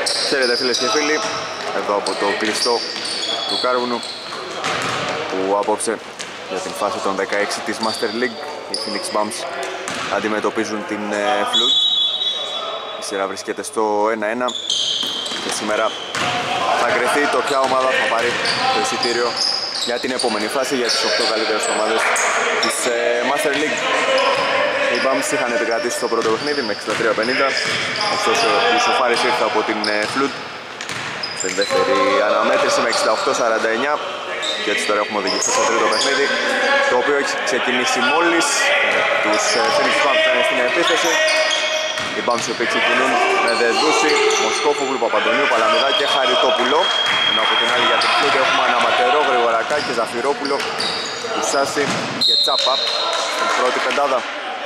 Χαίρετε φίλες και φίλοι, εδώ από το κλειστό του Κάρβουνου που απόψε για την φάση των 16 της Master League οι Phoenix Bums αντιμετωπίζουν την Flood. Η σειρά βρίσκεται στο 1-1 και σήμερα θα κρυθεί το ποια ομάδα θα πάρει το εισιτήριο για την επόμενη φάση για τις 8 καλύτερες ομάδες της Master League. Οι Bums είχαν επικρατήσει στο πρώτο παιχνίδι με 63-50, ωστόσο η Σοφάρης ήρθε από την Flood στην δεύτερη αναμέτρηση με 68-49 και έτσι τώρα έχουμε οδηγηθεί στο τρίτο παιχνίδι, το οποίο έχει ξεκινήσει μόλις. Τους Phoenix Bums θα είναι στην επίθεση. Οι Bums οι οποίοι ξεκινούν με Δεδούση, Μοσκόφογλου, Παπαντονίου, Παλαμιδά και Χαριτόπουλο, ενώ από την άλλη για την Flood έχουμε Αναματερό, Γρηγορακάκη, Ζαφυρόπουλο, Κουσάση και Τσάπα στην πρώτη πεντάδα.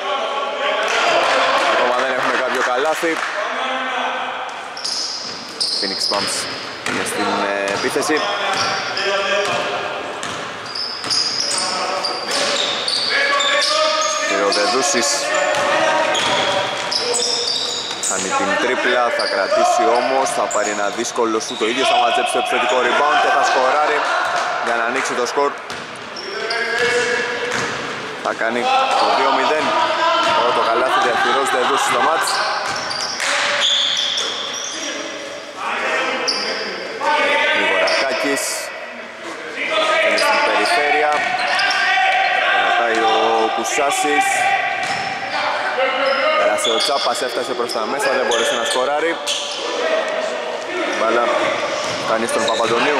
Ακόμα δεν έχουμε κάποιο καλάθι. Phoenix Bums είναι στην επίθεση. Ο Δεδούσης κάνει την τρίπλα, θα κρατήσει όμως, θα πάρει ένα δύσκολο σου, το ίδιο θα μαζέψει το επιθετικό rebound και θα σκοράρει για να ανοίξει το σκορ. Θα κάνει το 2-0, πρώτο καλάθι διαχειρός Δεδούσης στο μάτς. Γρηγορακάκης είναι στην περιφέρεια, κρατάει ο Κουσάσης, πέρασε ο Τσάπας, έφτασε προς τα μέσα, δεν μπορούσε να σκοράρει. Μπάλα κάνει στον Παπαντονίου.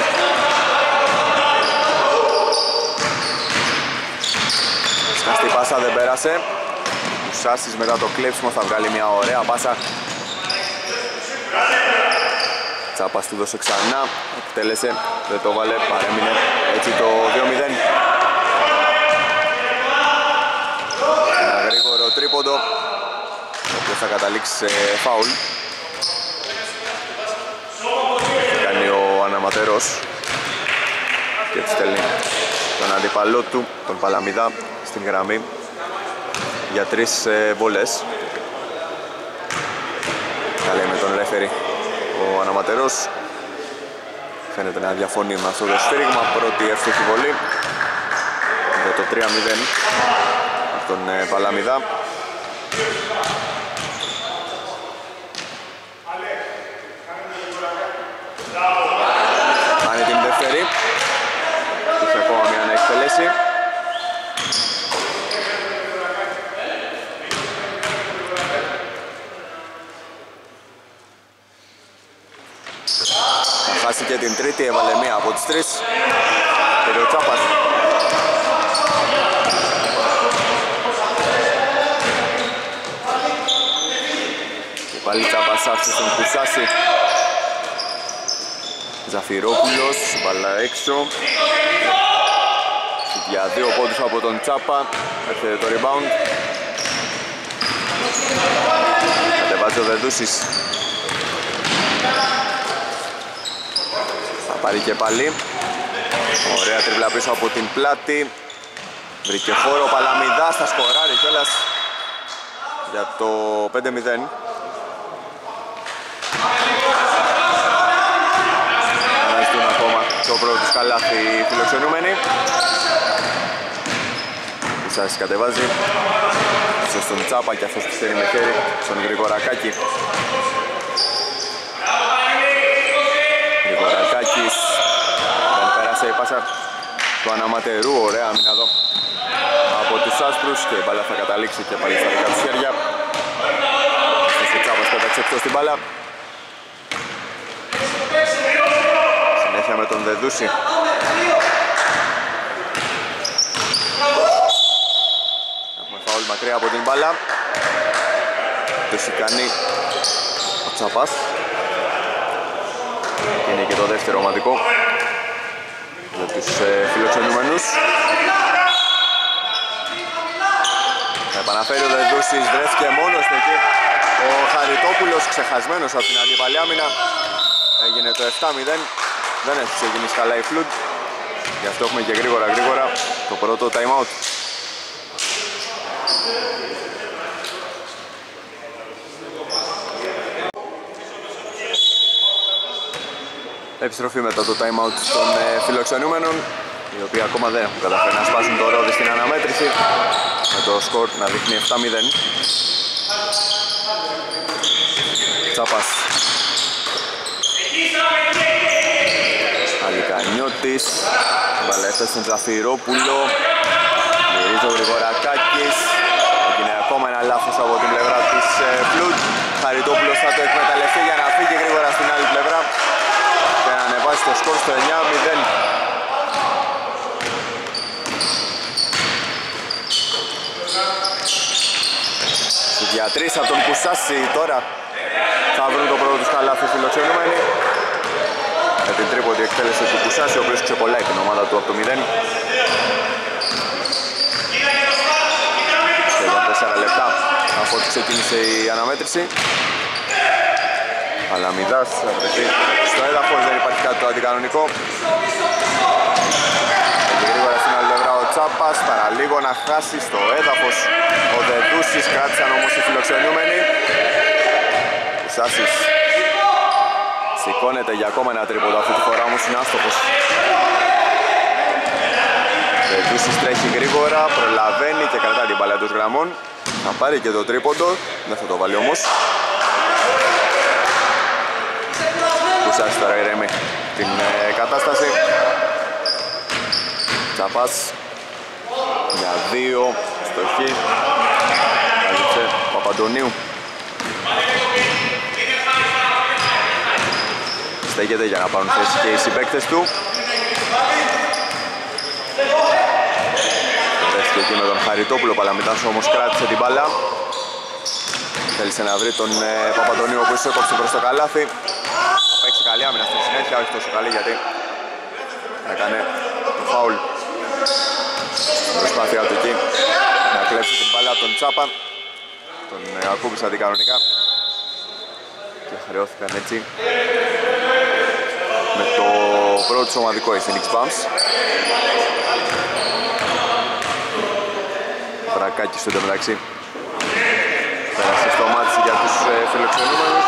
Σκαστή πάσα, δεν πέρασε. Κουσάσης μετά το κλέψιμο θα βγάλει μια ωραία πάσα. Τσάπας του δώσε ξανά, εκτέλεσε, δεν το βάλε, παρέμεινε έτσι το 2-0. Ένα γρήγορο τρίποντο, το οποίο θα καταλήξει σε φάουλ. Κάνει ο Αναματερός και έτσι στέλνει τον αντίπαλό του, τον Παλαμιδά, στην γραμμή για 3 βολές. Θα λέει με τον ρέφερι ο Αναματερός. Φαίνεται να διαφωνεί με αυτό το στήριγμα. Πρώτη εύστοχη βολή για το 3-0 από τον Παλαμιδά. Κάνει την δεύτερη. Είχε ακόμα μια να εκτελέσει. Χάσει και την τρίτη, έβαλε μία από τις 3. Πήρε ο Τσάπας. Και πάλι Τσάπας άφησε στον Κουσάση. Ζαφυρόπουλος, μπάλα έξω. Για 2 πόντους από τον Τσάπα. Έρχεται το rebound. Κατεβάζει ο Δεδούσης. Θα πάρει και πάλι. Ωραία τριπλά πίσω από την πλάτη. Βρήκε χώρο, Παλαμιδάς, θα σκοράρει κιόλας για το 5-0. Αναζητούν ακόμα το πρώτο τους καλάθι οι φιλοξενούμενοι. Κουσάσης κατεβάζει. Ίσως στον Τσάπα και αυτός πιστεύει με χέρι στον Γρηγορακάκη. Γρηγορακάκης, δεν πέρασε η πάσα του Αναματερού, ωραία άμυνα εδώ από τους άσπρους και η μπάλα θα καταλήξει και πάλι στα δικά τους χέρια. Ο Τσάπας πέταξε εκτός την μπάλα. Συνέχεια με τον Δεδούση. Έχουμε φαουλ μακριά από την μπάλα. Το σηκάνει ο Τσάπας. Είναι και το δεύτερο ομαδικό για τους φιλοξενούμενους. Θα επαναφέρει ο Δεδούσης, βρέθηκε μόνος του εκεί. Ο Χαριτόπουλος ξεχασμένος από την αντίπαλη άμυνα. Έγινε το 7-0. Δεν έχει ξεκινήσει καλά η Flood. Γι' αυτό έχουμε και γρήγορα το πρώτο time out. Επιστροφή μετά το time out των φιλοξενούμενων, οι οποίοι ακόμα δεν έχουν καταφέρει να σπάσουν το ρόδι στην αναμέτρηση, με το σκορ να δείχνει 7-0. Τσάπας. Αλικανιώτης. Μπάλα έφτασε στον Ζαφυρόπουλο. Γυρίζει ο Γρηγορακάκης. Έγινε ακόμα ένα λάθος από την πλευρά της Flood. Χαριτόπουλος θα το εκμεταλλευτεί για να φύγει γρήγορα στην άλλη πλευρά και να ανεβάσει το σκορ στο 9-0. Για 3 από τον Κουσάση τώρα θα βρουν το πρώτο τους καλάθι φιλοξενούμενοι, με την τρίποντη εκτέλεση του Κουσάση, ο οποίος ξεκολλάει την ομάδα του από το 0. Σχεδόν 4 λεπτά αφού ξεκίνησε η αναμέτρηση. Παλαμιδάς θα βρεθεί στο έδαφος, δεν υπάρχει κάτι το αντικανονικό. Γρήγορα στην άλλη πλευρά ο Τσάπας, παραλίγο να χάσει στο έδαφος ο Δεδούσης, κράτησαν όμως οι φιλοξενούμενοι. Κουσάσης σηκώνεται για ακόμα ένα τρίποντο, αυτή τη φορά όμως είναι άστοχος. Δεδούσης τρέχει γρήγορα, προλαβαίνει και κρατάει την μπάλα εντός γραμμών. Θα πάρει και το τρίποντο, δεν θα το βάλει όμως. Κουσάσης τώρα ηρέμει την κατάσταση. Τσάπας για 2, στοχή, καλύψε Παπαντονίου. Στέκεται για να πάρουν θέση και οι συμπαίκτες του. Βρέθηκε εκεί με τον Χαριτόπουλο, Παλαμητάς όμως κράτησε την μπάλα. Θέλησε να βρει τον Παπαντονίου, ο οποίος έκοψε προς το καλάθι. Θα παίξει καλή άμυνα στη συνέχεια, όχι τόσο καλή γιατί έκανε το φάουλ. Προσπάθεια του εκεί να κλέψει την μπάλα από τον Τσάπα. Τον ακούμπησε αντικανονικά και χρεώθηκαν έτσι με το πρώτο ομαδικό η Phoenix Bums. Βρακάκης στο μεταξύ πέρασε στο μάτι για τους φιλοξενούμενους.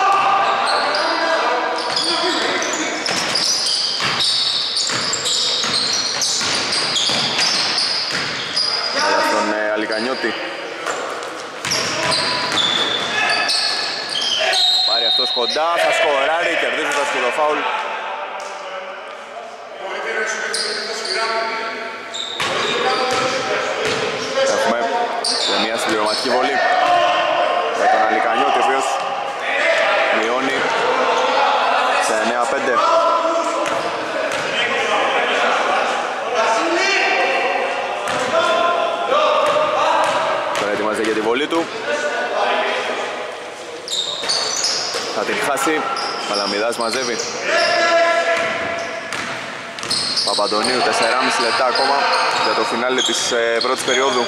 Αλλά στον Αλικανιώτη. Πάρει αυτός κοντά, θα σκοράρει, κερδίζοντας και το φάουλ. Έχουμε σε μια συμπληρωματική βολή για τον Αλικανιώτη, ο οποίος μειώνει σε 9-5. Τώρα ετοιμάζεται για τη βολή του. Θα την χάσει, Παλαμιδάς μαζεύει. Παπαντονίου, 4,5 λεπτά ακόμα για το φινάλε της πρώτης περίοδου.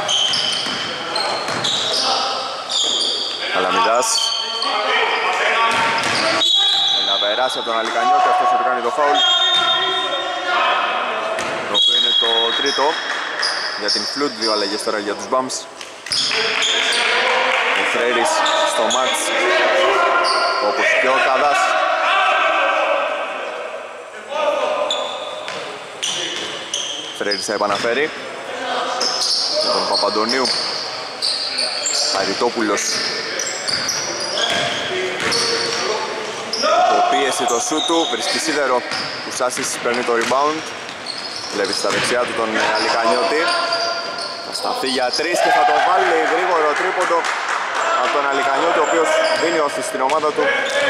Παλαμιδάς να περάσει από τον Αλικανιώτη, αυτός θα του κάνει το φάουλ, το οποίο είναι το τρίτο για την Flood. 2 αλλαγές τώρα για τους Bums. Ο Φρέρης στο μάτς, όπως και ο Καδάς. Φρέρης θα επαναφέρει τον Παπαντονίου. Χαριτόπουλος πίεση το σούτ του, βρίσκει σίδερο. Κουσάσης παίρνει το rebound, βλέπει στα δεξιά του τον Αλικανιώτη. Θα σταθεί για 3 και θα το βάλει γρήγορο τρίποντο από τον Αλικανιώτη, ο οποίος δίνει όθηση στην ομάδα του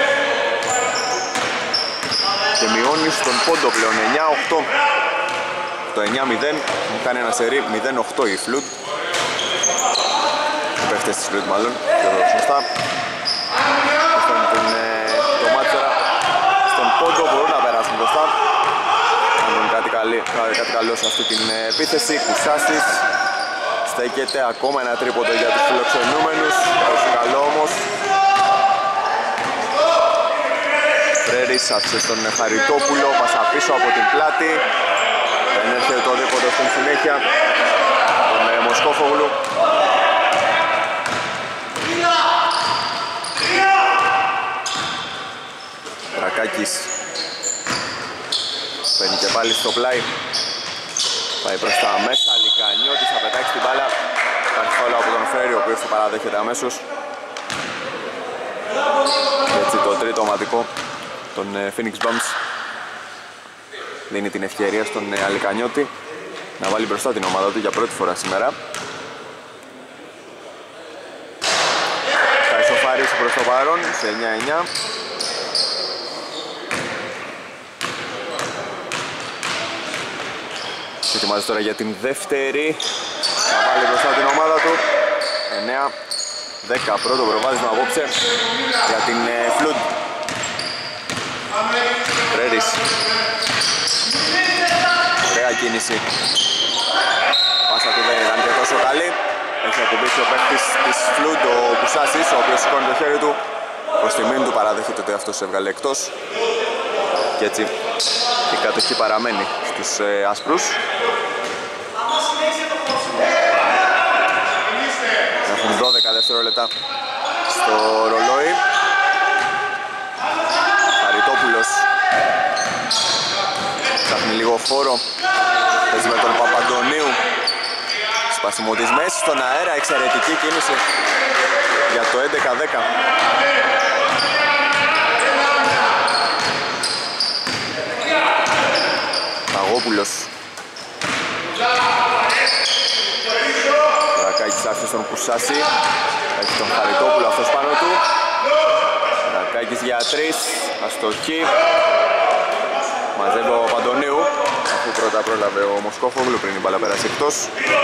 και μειώνει στον πόντο πλέον 9-8. Το 9-0 κάνει ένα σερί 0-8 η Flood. Οι παίχτες της Flood μάλλον, σωστά. Το μάτι τώρα στον πόντο, μπορούν να περάσουν μπροστά. Κάνουν κάτι καλό σε αυτή την επίθεση. Κουσάσης στέκεται, ακόμα ένα τρίποντο για τους φιλοξενούμενους. Τόσο καλό όμως. Φρέρης άφησε στον Χαριτόπουλο, πάσα πίσω από την πλάτη. Δεν έρχεται το δίποντο στην συνέχεια τον Μοσκόφογλου. Βρακάκης πάλι στο πλάι. Πάει προς τα μέσα, Λικανιώτης θα πετάξει την μπάλα. Υπάρχει φάουλ από τον Φέρι, ο οποίος το παραδέχεται αμέσως. Και έτσι το τρίτο ομαδικό των Phoenix Bums δίνει την ευκαιρία στον Λικανιώτη να βάλει μπροστά την ομάδα του για πρώτη φορά σήμερα. Θα ισοφαρίσει προς το παρόν σε 9-9. Ετοιμάζει τώρα για την δεύτερη. Θα βάλει μπροστά την ομάδα του. 9-10, πρώτο προβάδισμα απόψε για την Flood. Φρέρις. Ωραία κίνηση. Πάσα του δεν ήταν και τόσο καλή. Έχει ακουμπήσει ο παίκτης της Flood, ο Κουσάσης, ο οποίος σηκώνει το χέρι του. Προς τιμήν του παραδέχεται ότι αυτός έβγαλε εκτός. Και έτσι η κατοχή παραμένει στους άσπρους. Έχουν 12 δευτερόλεπτα στο ρολόι. Χαριτόπουλος ψάχνει λίγο χώρο. Παίζει με τον Παπαντονίου. Σπασμό της μέσης στον αέρα. Εξαιρετική κίνηση για το 11-10. Παγόπουλος. Ρακάκης άφησε στον Κουσάση. Έχει τον Χαριτόπουλο αυτός πάνω του. Ρακάκης για 3. Αστοχή. Μαζεύει ο Παπαντονίου, αφού πρώτα πρόλαβε ο Μοσκόφογλου πριν η μπάλα πέρασε εκτός.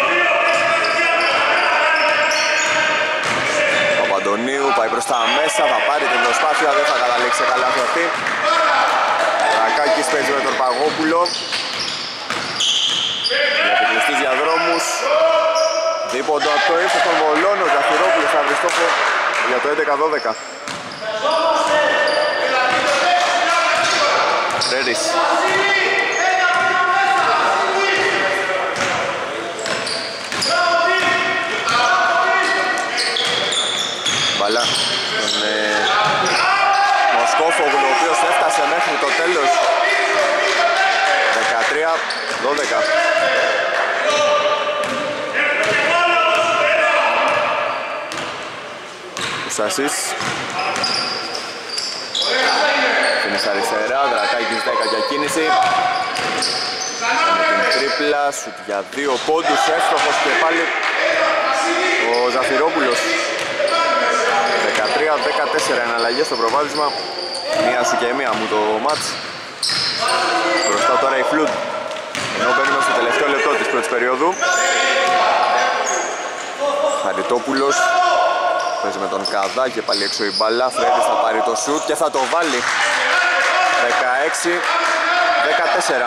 Παπαντονίου πάει προς τα μέσα, θα πάρει την προσπάθεια, δεν θα καταλήξει καλά αυτή. Ρακάκης παίζει με τον Παγόπουλο. Για επικλειστείς διαδρόμους. Δίποντο από το ύψος των Βολών, ο Ζαφυρόπουλος θα βρει στόχο για το 11-12. Φρέρις. Μπαλά τον Μοσκόφογλου, ο οποίος έφτασε μέχρι το τέλος. 13-12. Κουσάσης. Είναι στα αριστερά, Δρακάκης 10 για κίνηση. Με την τρίπλα, σουτ για 2 πόντους, εύστοχος και πάλι ο Ζαφυρόπουλος. 13-14 εναλλαγές στο προβάδισμα. Μία σου και μία μου το μάτς. Μπροστά τώρα η Flood, ενώ μπαίνουμε στο τελευταίο λεπτό της πρώτης περίοδου. Χαριτόπουλος παίζει με τον Καδά και πάλι έξω η μπάλα. Φρέντης θα πάρει το σουτ και θα το βάλει. 16-14.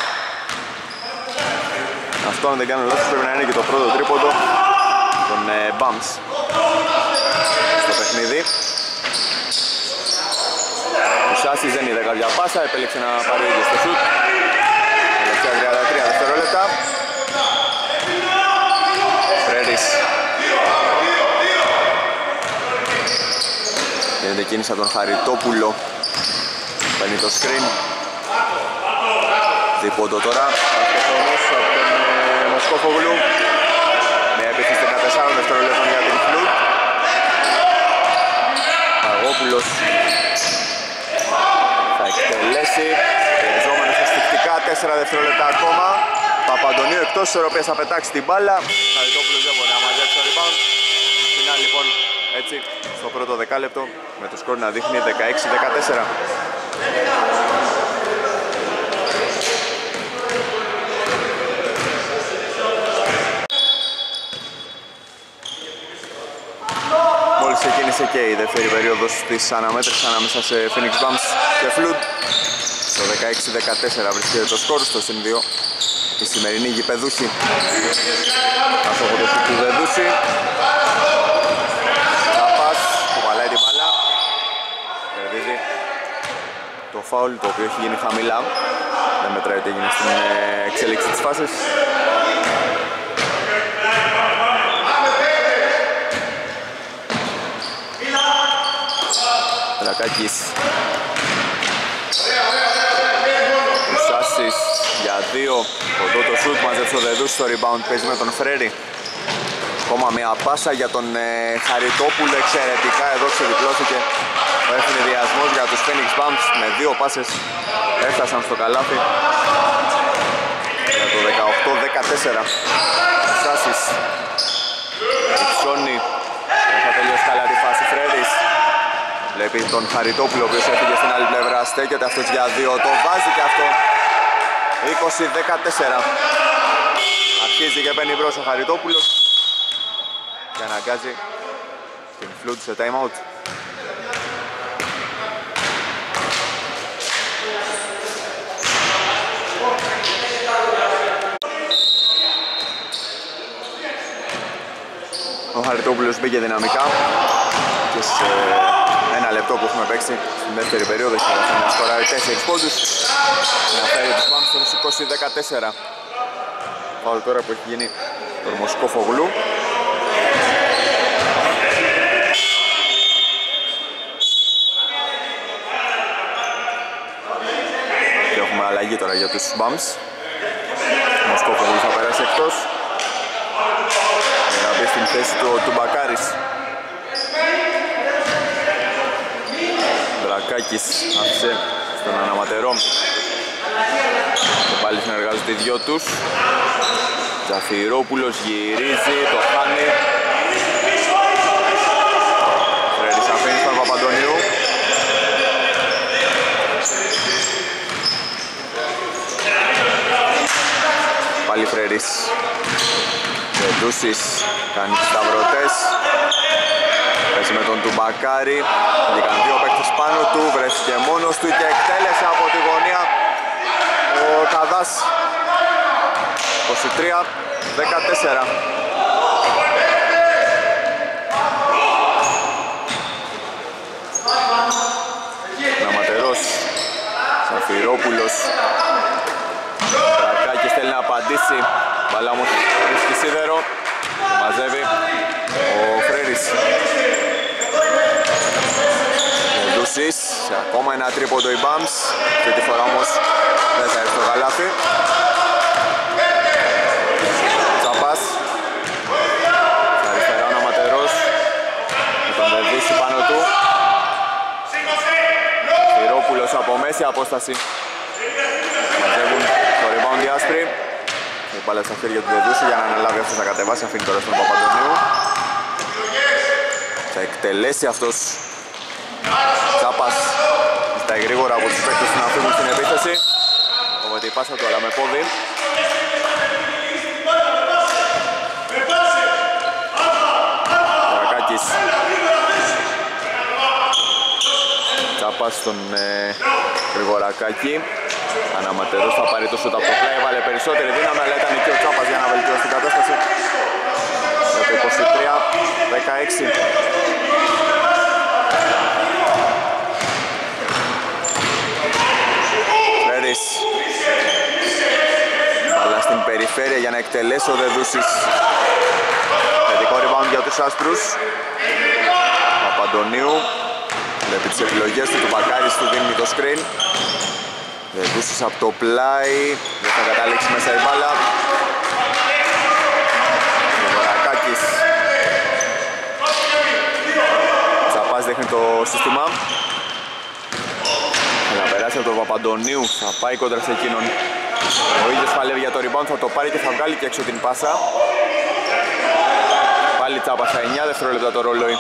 Αυτό, αν δεν κάνω λάθος, πρέπει να είναι και το πρώτο τρίποντο των Bums στο παιχνίδι. Ο Σάσης δεν είδε κάποια πάσα, επέλεξε να πάρει ίδιο στο σουτ. Τελευταία 33 δευτερόλεπτα. Φρέντης. Γίνεται κίνηση από τον Χαριτόπουλο. Παίρνει το screen. Δίποντο τώρα. Αυτοχρόνος από τον Μοσκόφογλου. Μια επίθεση 14 δευτερολέπτων για την Flood. Παγόπουλος θα εκτελέσει. Πιεζόμενος ασφυκτικά, 4 δευτερόλεπτα ακόμα. Παπαντονίου εκτός της ισορροπίας θα πετάξει την μπάλα. Χαριτόπουλος δεν μπορεί να μαζέψει το rebound. Φινάλ λοιπόν έτσι στο πρώτο δεκάλεπτο με το σκορ να δείχνει 16-14. Μόλις ξεκίνησε και η δεύτερη περίοδος της αναμέτρησης ανάμεσα σε Phoenix Bums και Flood. Στο 16-14 βρίσκεται το σκορ, στο συν 2 η σημερινή γηπεδούχη. Άσοχο το σουτ του Δεδούση. Τσάπας, κουβαλάει την μπάλα. Κερδίζει το φάουλ, το οποίο έχει γίνει χαμηλά. Δεν μετράει ότι έγινε στην εξέλιξη της φάσης. Ρακάκης. Κουσάσης 2. Κοντό το σουτ, μαζεύει ο Δεδούς στο rebound, παίζει με τον Φρέρι. Ακόμα μια πάσα για τον Χαριτόπουλο, εξαιρετικά εδώ ξεδιπλώθηκε ο ευνηδιασμός για τους Phoenix Bumps. Με 2 πάσες έφτασαν στο καλάθι για το 18-14. Σάσης υψώνει, θα τελειώσει καλά τη φάση. Φρέρις βλέπει τον Χαριτόπουλο, ο οποίος έφυγε στην άλλη πλευρά, στέκεται αυτός για 2, το βάζει και αυτό. 20-14. Αρχίζει και παίρνει μπρος ο Χαριτόπουλος και αναγκάζει την Flood σε time out. Ο Χαριτόπουλος μπήκε δυναμικά και σε ένα λεπτό που έχουμε παίξει στην δεύτερη περίοδο έχει καταφέρει να σκοράρει 4 πόντους, να φέρει τους Bumps στους 20-14. Φάουλ τώρα που έχει γίνει τον Μοσκόφογλου. Και έχουμε αλλαγή τώρα για τους Bumps. Ο Μοσκόφογλου θα περάσει εκτός για να μπει στην θέση του Τουμπακάρης. Δρακάκης άφησε στον αναματερό και πάλι συνεργάζονται οι δυο τους. Τζαφυρόπουλος γυρίζει, το χάνει. Φρέρις αφήνει στον Παπαντονίου. Πάλι Φρέρις. Δεδούσης κάνει τις σταυρωτές. Παίζει με τον Τουμπακάρη. Βγήκαν 2 παίκτες πάνω του. Βρέθηκε μόνος του και εκτέλεσε από τη γωνία ο Καδάς. 23-14. Ναματερός, Σαφυρόπουλος. Ρακάκης θέλει να απαντήσει. Μπαλά όμως βρίσκει σίδερο. Το μαζεύει ο Φρέρις. Δούσης, ακόμα ένα τρίποντο οι Bumps. Αυτή τη φορά όμως δεν θα έρθει το καλάθι. Τσαπάς. Στα αριστερά ο Ναματερός με τον Δεδούση πάνω του. Φυρόπουλος από μέση απόσταση. Μαζεύουν το rebound οι άσπροι. Η μπάλα στα χέρια του Δεδούση για να αναλάβει αυτός να κατεβάσει. Αφήνει τώρα στον Παπαντονίου. Θα εκτελέσει αυτός. Τσάπας ζητάει γρήγορα από τους παίκτες να φύγουν στην επίθεση. Κόβεται η πάσα του αλλά με πόδι. Ρακάκης. Τσάπας στον Γρηγορακάκη. Αναματερός θα πάρει το σούτ από το πλάι, έβαλε περισσότερη δύναμη αλλά ήταν εκεί ο Τσάπας για να βελτιώσει την κατάσταση. Για το 23-16. Φρέρις. Μπάλα στην περιφέρεια για να εκτελέσει ο Δεδούσης. Θετικό rebound για τους άσπρους. Παπαντονίου. Βλέπει τις επιλογές του, Μπακάρης του δίνει το screen. Δεδούσης από το πλάι. Δεν θα καταλήξει μέσα η μπάλα. Γρηγορακάκης. Τσαπάς δείχνει το σύστημα. Θα περάσει από τον Παπαντονίου, θα πάει κόντρα σε εκείνον. Ο ίδιος παλεύει για το rebound, θα το πάρει και θα βγάλει και έξω την πάσα. Πάλι Τσάπα στα 9 δευτερόλεπτα το ρολόι.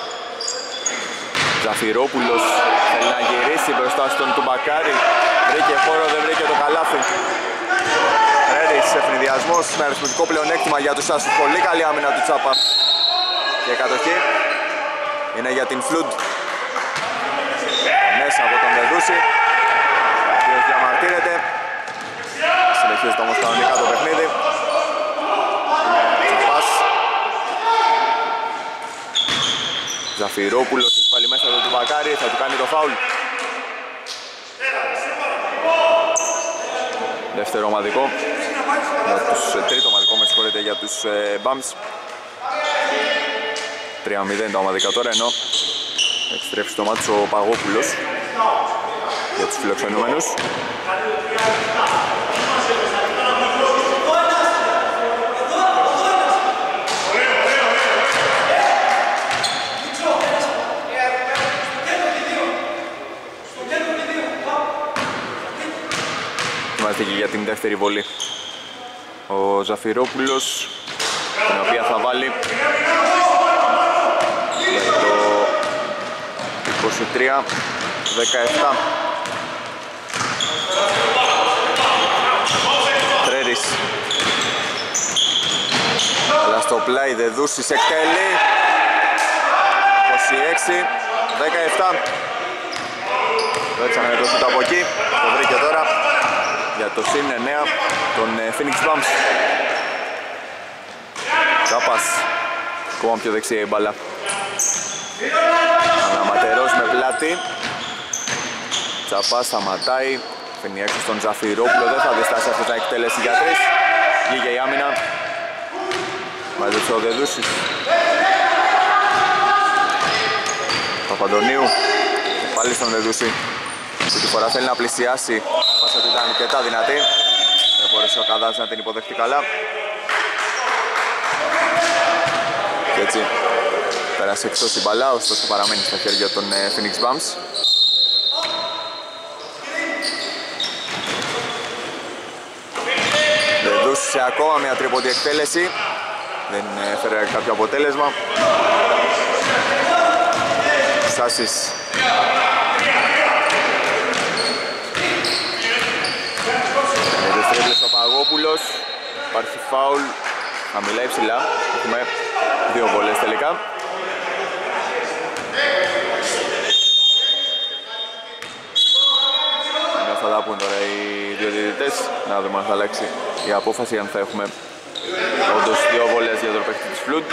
Ζαφυρόπουλος θέλει να γυρίσει μπροστά στον Τουμπακάρη. Βρήκε χώρο, δεν βρήκε το καλάθι. Φρέρις, ευνηδιασμός με αριθμητικό πλεονέκτημα για τους άσους. Πολύ καλή άμυνα του Τσάπα. Και η κατοχή είναι για την Flood. Μέσα από τον Δεδούση, ο οποίος διαμαρτύρεται. Συνεχίζεται όμως κανονικά το παιχνίδι. Τσαπάς. Ζαφυρόπουλος έχει βάλει μέσα το Τουμπακάρη, θα του κάνει το φάουλ. Δεύτερο ομαδικό, τρίτο ομαδικό με συγχωρείτε για τους Bumps. 3-0 τα ομαδικά τώρα, ενώ επιστρέφει στο μάτι ο Παγόπουλος για τους φιλοξενούμενους. δεύτερη βολή. Ο Ζαφυρόπουλος, την οποία θα βάλει για το 23-17. Τρέρης, αλλά στο πλάι Δεδούσης εκτέλει. 26-17. Το έψαχνε το σούτ από εκεί, το βρήκε τώρα για το συν 9 των Phoenix Bums. Τσάπας, ακόμα πιο δεξιά η μπάλα. Αναματερός με πλάτη. Τσάπας σταματάει, φέρνει έξω στον Ζαφυρόπουλο, δεν θα διστάσει αυτό να εκτέλεση για 3. Βγήκε η άμυνα, μαζέψε ο Δεδούσης. Παπαντονίου, πάλι στον Δεδούση. Αυτή τη φορά θέλει να πλησιάσει, πάσα του ήταν αρκετά δυνατή. Δεν μπορούσε ο Καδάς να την υποδεχτεί καλά. Και έτσι πέρασε εκτός η μπαλά, ωστόσο παραμένει στα χέρια των Phoenix Bums. Δεδούση σε ακόμα μια τρίποντη εκτέλεση. Δεν έφερε κάποιο αποτέλεσμα. Σάσης. Επιστρέφει ο Παγόπουλος. Υπάρχει φάουλ χαμηλά υψηλά. Έχουμε 2 βολές τελικά. Θα τα πούν τώρα οι δύο διαιτητές. Να δούμε αν θα αλλάξει η απόφαση, αν θα έχουμε όντως 2 βολές για το παίκτη της Flood.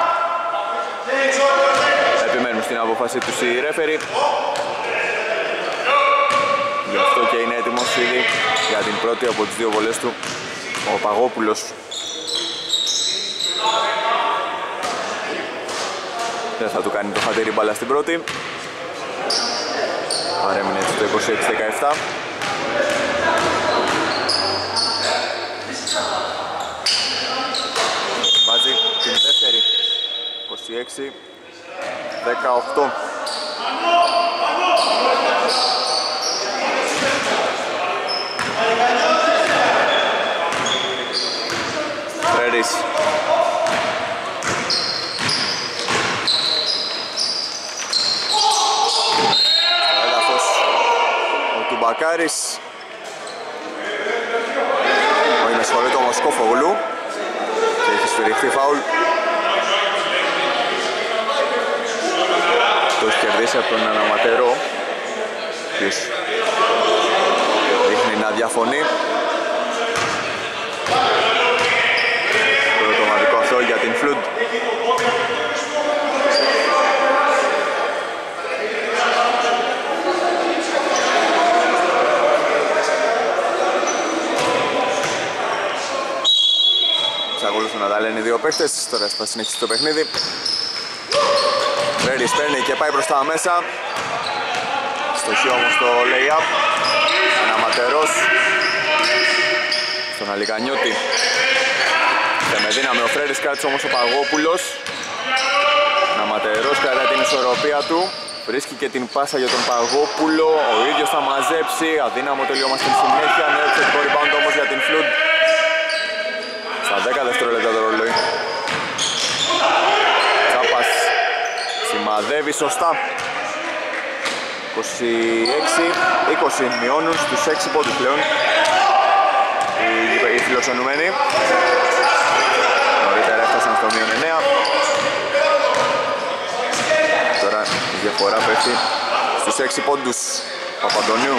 Επιμένουν στην απόφαση τους οι ρέφεροι. Γι' αυτό και είναι έτοιμος ήδη για την πρώτη από τις 2 βολές του ο Παγόπουλος. Δεν θα του κάνει το χατήρι μπάλα στην πρώτη. Παρέμεινε έτσι το 26-17. Βάζει την δεύτερη. 26-18. Φρέρης. Στο έδαφος ο Τουμπακάρης. Όχι, με συγχωρείτε, ο Μοσκόφογλου. Και έχει σφυριχτεί φάουλ. Το έχει κερδίσει από τον αναματερό. Ποιος δείχνει να διαφωνεί. Το autoματικό αυτό για την Flood. Εξακολουθούν να τα λένε οι δύο παίκτες. Τώρα θα συνεχίσει το παιχνίδι. Ρέρις παίρνει και πάει προς τα μέσα. Στοχεί όμως το lay-up. Αναματερός στον Αλικανιώτη. Και με δύναμη ο Φρέρης, κράτησε όμως ο Παγόπουλος. Αναματερός κρατάει την ισορροπία του. Βρίσκει και την πάσα για τον Παγόπουλο. Ο ίδιος θα μαζέψει. Αδύναμο τελείωμα στην συνέχεια. Νέο επιθετικό rebound όμως για την Flood. Στα 10 δευτερόλεπτα το ρολόι. Τσάπας σημαδεύει σωστά. 26-20 μειώνουν στους 6 πόντους πλέον οι φιλοξενουμένοι. Νωρίτερα έφτασαν στο μείον 9. Τώρα η διαφορά πέφτει στους 6 πόντους. Παπαντονίου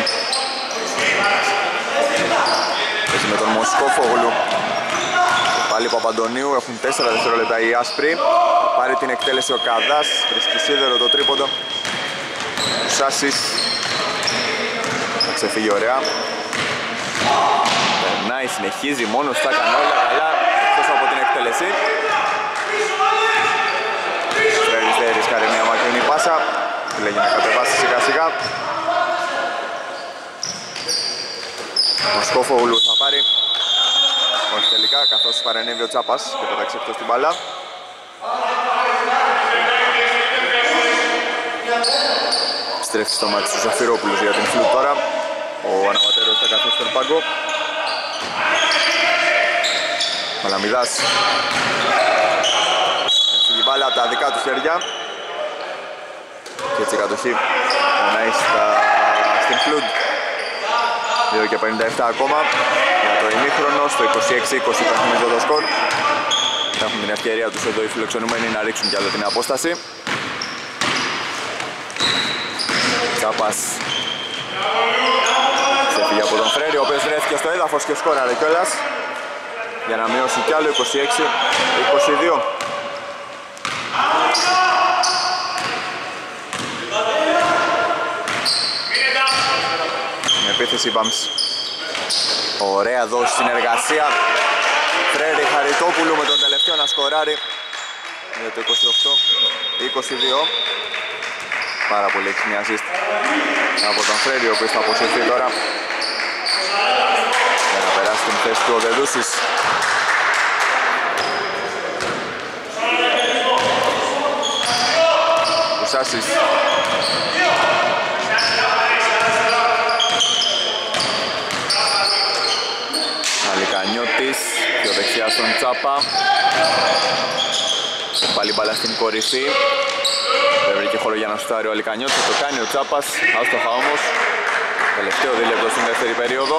παίζει με τον Μοσκόφογλου. Πάλι Παπαντονίου, έχουν 4 δευτερόλεπτα οι άσπροι. Θα πάρει την εκτέλεση ο Καδάς, βρίσκει σίδερο το τρίποντο. Ο Σάσης θα ξεφύγει ωραία. Περνάει, συνεχίζει, μόνος τα έκανε όλα καλά εκτός από την εκτέλεση. Φρέρης δεν ρισκάρει μια μακρινή πάσα. Λέγει να κατεβάσει σιγά σιγά. Ο Σκόφογλου θα πάρει. Όχι τελικά, καθώς παρενέβη ο Τσάπας και πέταξε εκτός την μπάλα. Στρέφει στο μάτι του Ζαφυρόπουλους για την Flood τώρα. Ο αναματέρος θα καθίσει στον πάγκο. Μαλαμιδάς. Έφυγε η μπάλα από τα δικά του χέρια. Και έτσι η κατοχή περνάει στην Flood. 2 και 57 ακόμα για το ημίχρονο. Στο 26-20 παιχνίδι το σκορ. Έχουν την ευκαιρία τους εδώ οι φιλοξενούμενοι να ρίξουν κι άλλο την απόσταση. Τσάπας ξέφυγε από τον Φρέρι, ο οποίος βρέθηκε στο έδαφος και σκόραρε κιόλας για να μειώσει κι άλλο 26-22. Με επίθεση Bums. Ωραία δόση συνεργασία. Φρέρι Χαριτόπουλου με τον τελευταίο να σκοράρει για το 28-22. Πάρα πολύ έξυπνη assist από τον Φρέρι, ο οποίος θα αποσυρθεί τώρα για να περάσει την θέση του ο Δεδούσης. Κουσάσης. Αλικανιώτης, πιο δεξιά στον Τσάπα. Πάλι μπάλα στην κορυφή. Δεν βρήκε χώρο για να σουτάρει ο Αλικανιώτης, θα το κάνει ο Τσάπας, άστοχα όμως. Τελευταίο δίλεπτο στην δεύτερη περίοδο.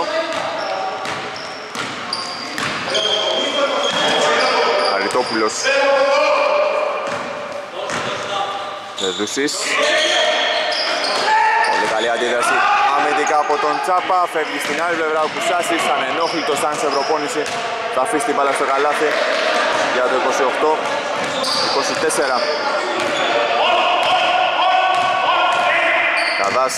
Χαριτόπουλος. Δεδούσης. Πολύ καλή αντίδραση αμυντικά από τον Τσάπα. Φεύγει στην άλλη πλευρά ο Κουσάσης, ανενόχλητος αν σε ευρωπόνηση. Θα αφήσει την μπάλα στο καλάθι για το 28-24. Καδάς.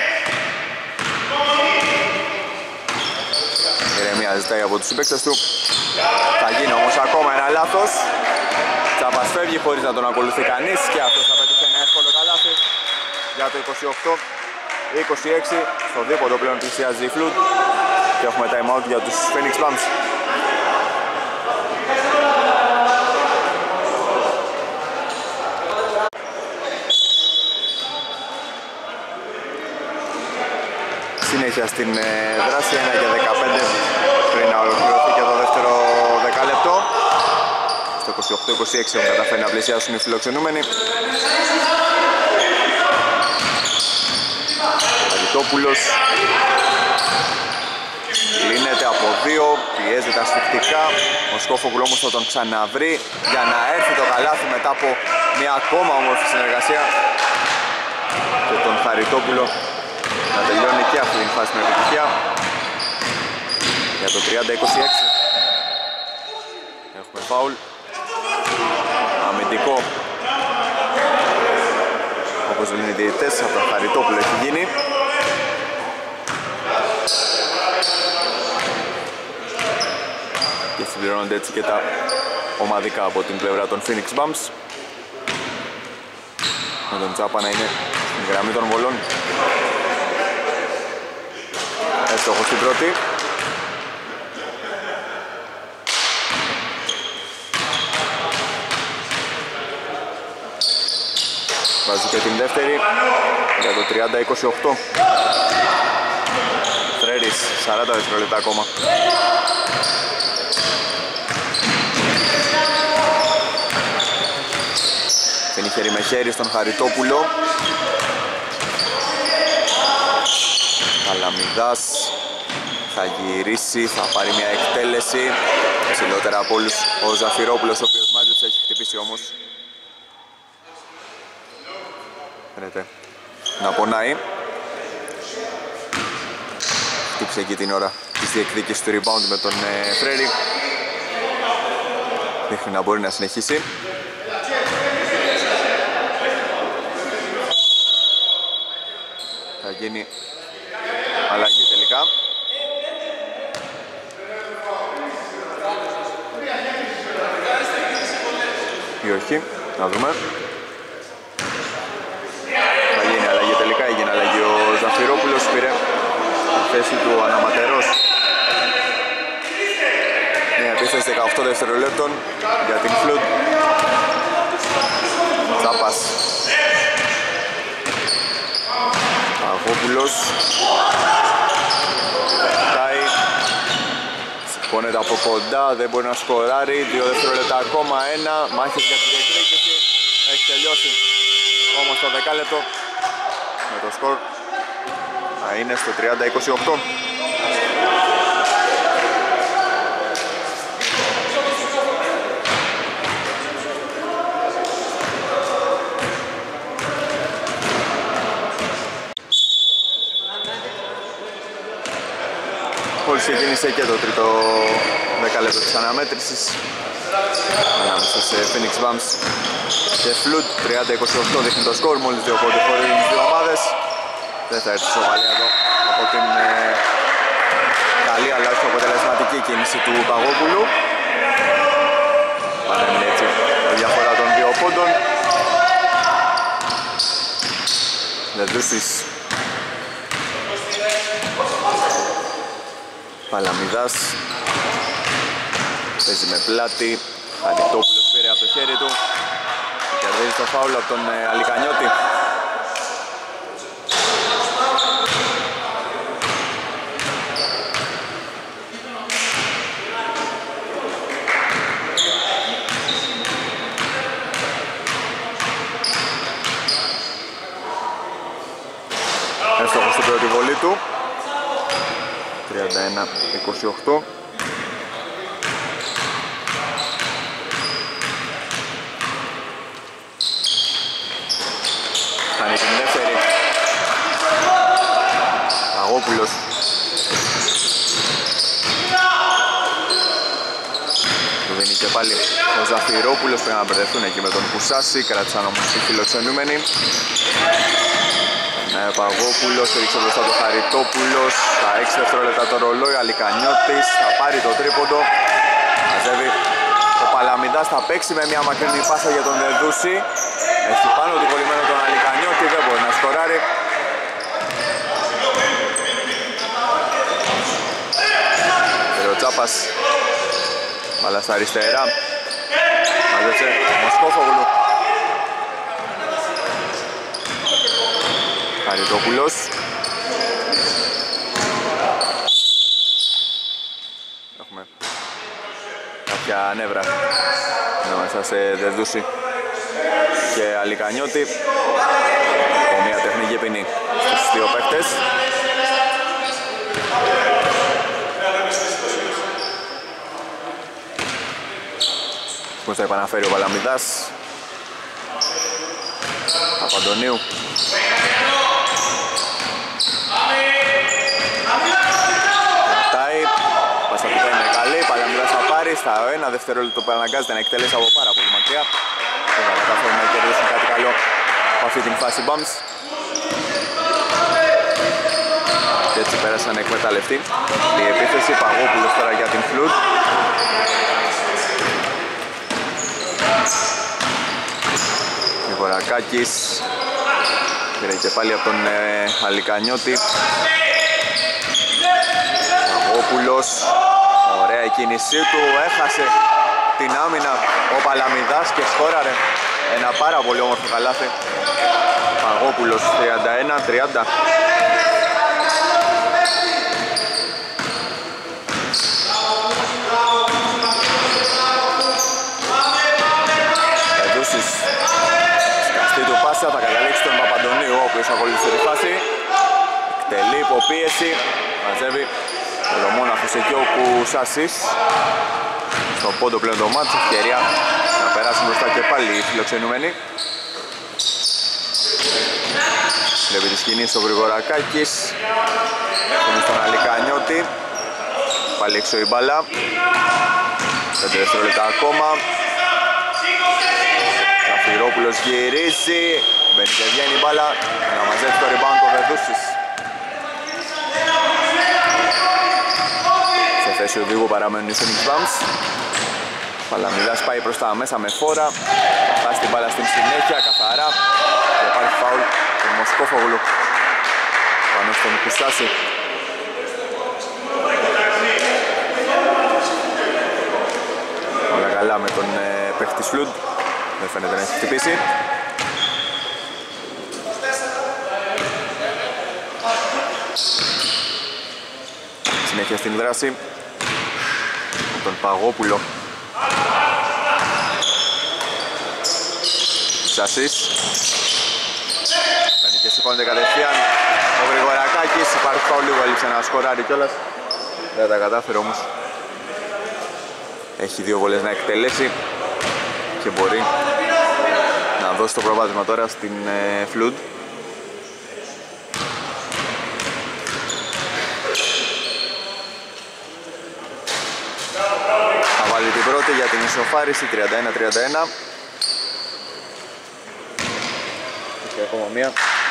Ηρεμία ζητάει από τους συμπαίκτες του. Θα γίνει όμως ακόμα ένα λάθος. Τσάπας φεύγει χωρίς να τον ακολουθεί κανείς και αυτός θα πετύχει ένα εύκολο καλάθι για το 28-26. Στο δίποτο πλέον πλησιάζει η Flood και έχουμε time out για τους Phoenix Bums. Συνέχεια στην δράση 1 και 15 πριν να ολοκληρωθεί και το δεύτερο δεκάλεπτο. Στο 28-26 έχουν καταφέρει να πλησιάσουν οι φιλοξενούμενοι. Χαριτόπουλος λύνεται από 2, πιέζεται ασφυκτικά. Ο Σκόφογλου όμως θα τον ξαναβρει για να έρθει το καλάθι μετά από μια ακόμα όμορφη συνεργασία και τον Χαριτόπουλο να τελειώνει και αυτή την φάση με επιτυχία για το 30-26. Έχουμε φάουλ αμυντικό, όπως λένε οι διαιτητές, από τον Χαριτόπουλο έχει γίνει. Και συμπληρώνονται έτσι και τα ομαδικά από την πλευρά των Phoenix Bums, με τον Τσάπα να είναι στην γραμμή των βολών. Έστοχος στην πρώτη. Βάζει και την δεύτερη για το 30-28. Φρέρις, 40 δευτερόλεπτα ακόμα. Είναι χέρι με χέρι στον Χαριτόπουλο. Καλαμιδάς θα γυρίσει, θα πάρει μια εκτέλεση. Ψηλότερα από όλους ο Ζαφυρόπουλος, ο οποίος μάζεψε, έχει χτυπήσει όμως. Φαίνεται να πονάει. Χτύπησε εκεί την ώρα της διεκδίκησης του rebound με τον Φρέρι. Δείχνει να μπορεί να συνεχίσει. Θα γίνει αλλαγή τελικά. Ή όχι, να δούμε. Θα γίνει αλλαγή τελικά, έγινε αλλαγή. Ο Ζαφυρόπουλος πήρε τη θέση του Αναματερός. Μια επίθεση 18 δευτερολέπτων για την Flood. Τσάπας. Αγόπουλος. Τάει. Πονέται από κοντά, δεν μπορεί να σκοράρει. 2 δευτερόλεπτα ακόμα, 1. Μάχες για τη διεκδίκηση. Έχει τελειώσει όμως το δεκάλεπτο με το σκορ να είναι στο 30-28. Μόλις ξεκίνησε και το τρίτο δεκάλεπτο της αναμέτρησης ανάμεσα σε Phoenix Bums και Flood. 30-28 δείχνει το σκορ, μόλις 2 πόντοι χωρίζουν τις δύο ομάδες. Δεν θα έρθει σοβαλία εδώ από την καλή αλλά όχι αποτελεσματική κίνηση του Παγόπουλου. Παρέμεινε έτσι η διαφορά των 2 πόντων. Δεδούσης Παλαμιδάς παίζει με πλάτη. Χαριτόπουλος πήρε από το χέρι του και κερδίζει το φάουλ από τον Αλικανιώτη. Έστοχος στην πρώτη βολή του. 31-28. Κάνει την δεύτερη. Αγόπουλος. Του δίνει και πάλι ο Ζαφυρόπουλος. Πρέπει να μπερδευτούν εκεί με τον Κουσάση. Κράτησαν όμως οι φιλοξενούμενοι. Παγόπουλος, έριξε μπροστά το Χαριτόπουλος. Στα 6 δευτερόλεπτα το ρολόι, Αλικανιώτης θα πάρει το τρίποντο. Μαζεύει ο Παλαμιδάς, θα παίξει με μια μακρινή πάσα για τον Δεδούση. Έχει πάνω του κολλημένο τον Αλικανιώτη, δεν μπορεί να σκοράρει. Ο Τσάπας, μπάλα στα αριστερά. Μαζεύσε ο Μοσκόφογλου. Χαριτόπουλος. Έχουμε κάποια νεύρα μέσα σε Δεδούση και Αλικανιώτη. Από μια τεχνική ποινή στους δύο παίκτες. Πώς θα επαναφέρει ο Παλαμιδάς. Παπαντονίου. Πάσα που είναι καλή, Παλαμιδάς θα πάρει. Στα 1 δευτερόλεπτο που αναγκάζεται να εκτελέσει από πάρα πολύ μακριά. Δεν θα καταφέρει να κερδίσουν κάτι καλό από αυτή την φάση Bums. Και έτσι πέρασαν να εκμεταλλευτεί η επίθεση. Παγόπουλος τώρα για την Flood. Γρηγορακάκης πήρε και πάλι από τον Αλικανιώτη. Παγόπουλος, ωραία η κίνησή του, έχασε την άμυνα ο Παλαμιδάς και σκόραρε ένα πάρα πολύ όμορφο καλάθι. Παγόπουλος 31-30. Εδούσης, σκαστή του πάσα, θα καταλήξει τον Παπαντονίου, ο οποίος ακολούθησε τη φάση. Εκτελεί υποπίεση, μαζεύει ολομόναχος εκεί ο Κουσάσης. Στο πόντο πλέον το μάτς, ευκαιρία να περάσουν μπροστά και πάλι οι φιλοξενούμενοι. Βλέπει τη σκηνή στο Γρηγορακάκης. Είναι στον Αλικανιώτη. Πάλι έξω η μπάλα. 5 δευτερόλεπτα ακόμα. Ζαφυρόπουλος γυρίζει. Μπαίνει και βγαίνει η μπάλα. Να μαζεύει το rebound ο Δεδούσης. Σε θέση οδηγού παραμένουν οι Phoenix Bums. Παλαμιδάς πάει προς τα μέσα με φόρα. Θα την μπάλα στην συνέχεια, καθαρά. Και υπάρχει φάουλ του Μοσκόφογλου πάνω στον Κουσάση. Όλα καλά με τον παίχτη Flood. Δεν φαίνεται να έχει χτυπήσει. Συνέχεια στην δράση. τον Παγόπουλο. Σασής. Παίρνει και σηκώνεται κατευθείαν. Ο Γρηγορακάκης, υπάρχει πάω λίγο, έλειψε να σκοράρει κιόλας. Δεν τα κατάφερε όμως. Έχει 2 βολές να εκτελέσει και μπορεί να δώσει το προβάδισμα τώρα στην Φλουντ. Θα βάλει την πρώτη για την ισοφάριση, 31-31. Και ακόμα μία.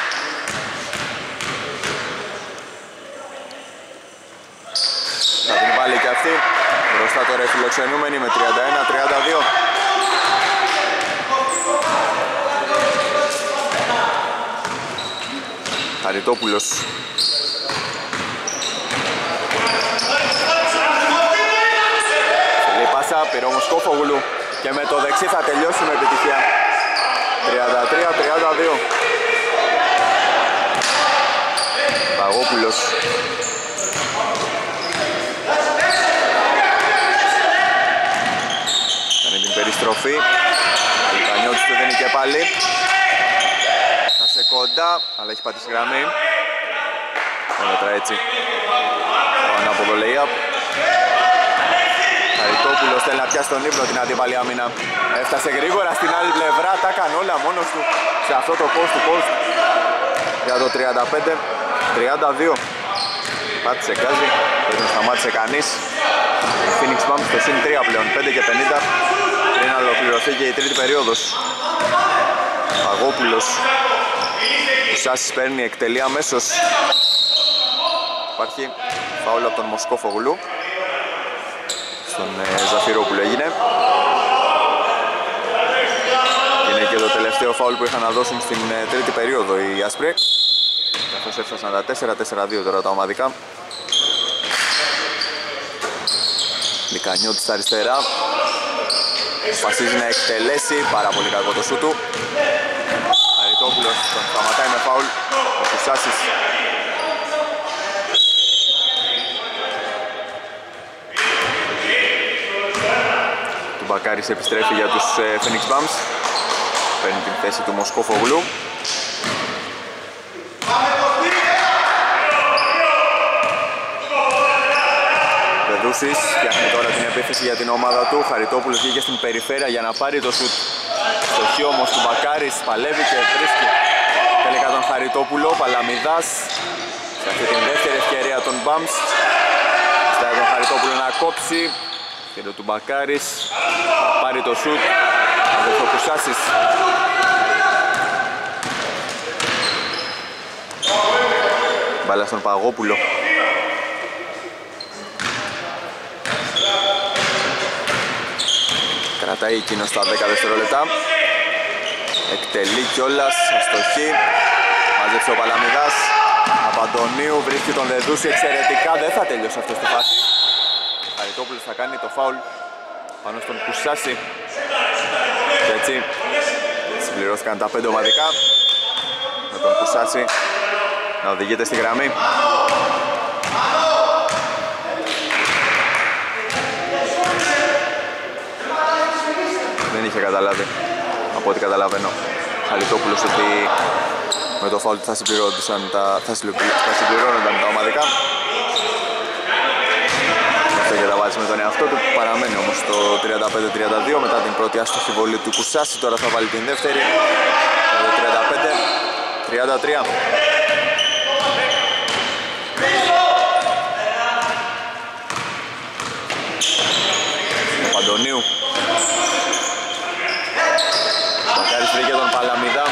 Θα την βάλει και αυτή. Μπροστά τώρα οι φιλοξενούμενοι με 31-32. Χαριτόπουλος. Φιλή πάσα, πήρε όμως Κόφογλου και με το δεξί θα τελειώσει με επιτυχία. 33-32. Παγόπουλος. Κάνει την περιστροφή. Ο Λικανιώτης του δίνει και πάλι. Θα σε κοντά, αλλά έχει πατήσει γραμμή. Δεν μέτρα έτσι. Πάνω από το lay-up. Χαριτόπουλος θέλει να πιάσει τον ύπνο την αντίπαλη άμυνα. Έφτασε γρήγορα στην άλλη πλευρά, τα έκανε όλα μόνος του σε αυτό το post to post για το 35-32. Πάτησε γκάζι, δεν τον σταμάτησε κανείς. Phoenix Bumps στο συν 3 πλέον, 5 και 50 πριν να ολοκληρωθεί και η τρίτη περίοδος. Παγόπουλος. Ο Σάσης παίρνει, εκτελεί αμέσως. Υπάρχει φάουλ από τον Μοσκόφογλου. Στον Ζαφυρόπουλο έγινε. Είναι και το τελευταίο φάουλ που είχαν να δώσουν στην τρίτη περίοδο οι άσπροι. Καθώς έφτασαν τα 4-4-2 τώρα τα ομαδικά. Λικανιώτης στα αριστερά. Αποφασίζει να εκτελέσει, πάρα πολύ κακό το σου του. Χαριτόπουλος τον σταματάει με φάουλ. Ο Κουσάσης. Του Μπακάρης επιστρέφει για τους Phoenix Bumps. Παίρνει την θέση του Μοσκόφογλου. Δεδούσης φτιάχνει τώρα την επίθεση για την ομάδα του. Χαριτόπουλος βγήκε στην περιφέρεια για να πάρει το σουτ. Στοχή όμως του Μπακάρης, παλεύει και βρίσκει τελικά τον Χαριτόπουλο. Παλαμιδάς σε αυτή την δεύτερη ευκαιρία των Bumps. Ζητάει τον Χαριτόπουλο να κόψει. Και του Μπακάρης θα πάρει το σουτ. Ο Κουσάσης. Μπάλα στον Παγόπουλο. Κρατάει εκείνος στα 10 δευτερόλεπτα. Εκτελεί κιόλας, αστοχή. Μαζέψε ο Παλαμιδάς. Απαντονίου βρίσκει τον Δεδούση εξαιρετικά. Δεν θα τελειώσει αυτό στη φάση. Χαριτόπουλος θα κάνει το φάουλ πάνω στον Κουσάση. Και έτσι συμπληρώθηκαν τα 5 ομαδικά. Με τον Κουσάση να οδηγείται στη γραμμή. Δεν είχε καταλάβει, από ό,τι καταλαβαίνω, Χαριτόπουλος ότι με το φάουλ θα συμπληρώνονταν τα ομαδικά. Αυτό και τα βάζει με τον εαυτό του, παραμένει όμως το 35-32 μετά την πρώτη άστοχη βολή του Κουσάση. Τώρα θα βάλει την δεύτερη, το 35-33. Παντονίου. Μακάρης βρήκε τον Παλαμιδά.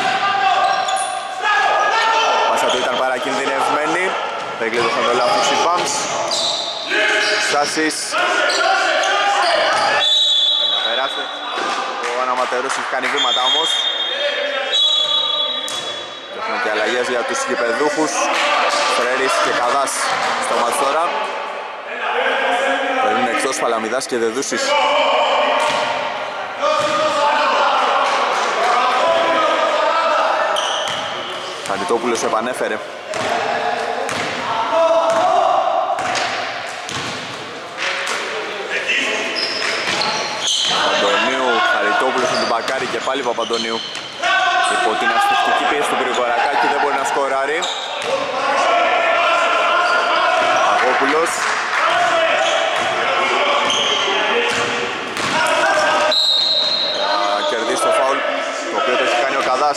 Πάσα του ήταν παρακινδυνευμένη. Περιγκλήτωσαν το λάθος οι Bumps. Στάσεις. Να περάσει. Ο Αναματερός έχει κάνει βήματα όμως. Έχουμε και αλλαγές για τους γηπεδούχους. Φρέρης και Καδάς στο μάτς τώρα. Παίρνουν εκτός Παλαμιδάς και Δεδούσης. Χαριτόπουλος επανέφερε. Χαριτόπουλος με τον μπακάρι και πάλι Παπαντονίου. Υπό την ασφυκτική πίεση του Γρηγορακάκη δεν μπορεί να σκοράρει. Παγόπουλος. Να κερδίσει το φάουλ, το οποίο το έχει κάνει ο Καδάς.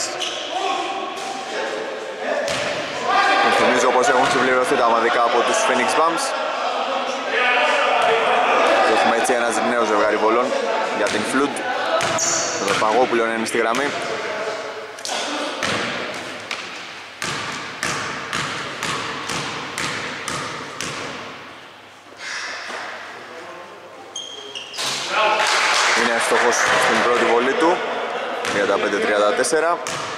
Θυμίζω πως έχουν συμπληρωθεί τα ομαδικά από τους Phoenix Bums. Και έχουμε έτσι ένα νέο ζευγάρι βολών για την Flood. Το Παγόπουλο είναι στη γραμμή. Είναι εύστοχος στην πρώτη βολή του. 35-34.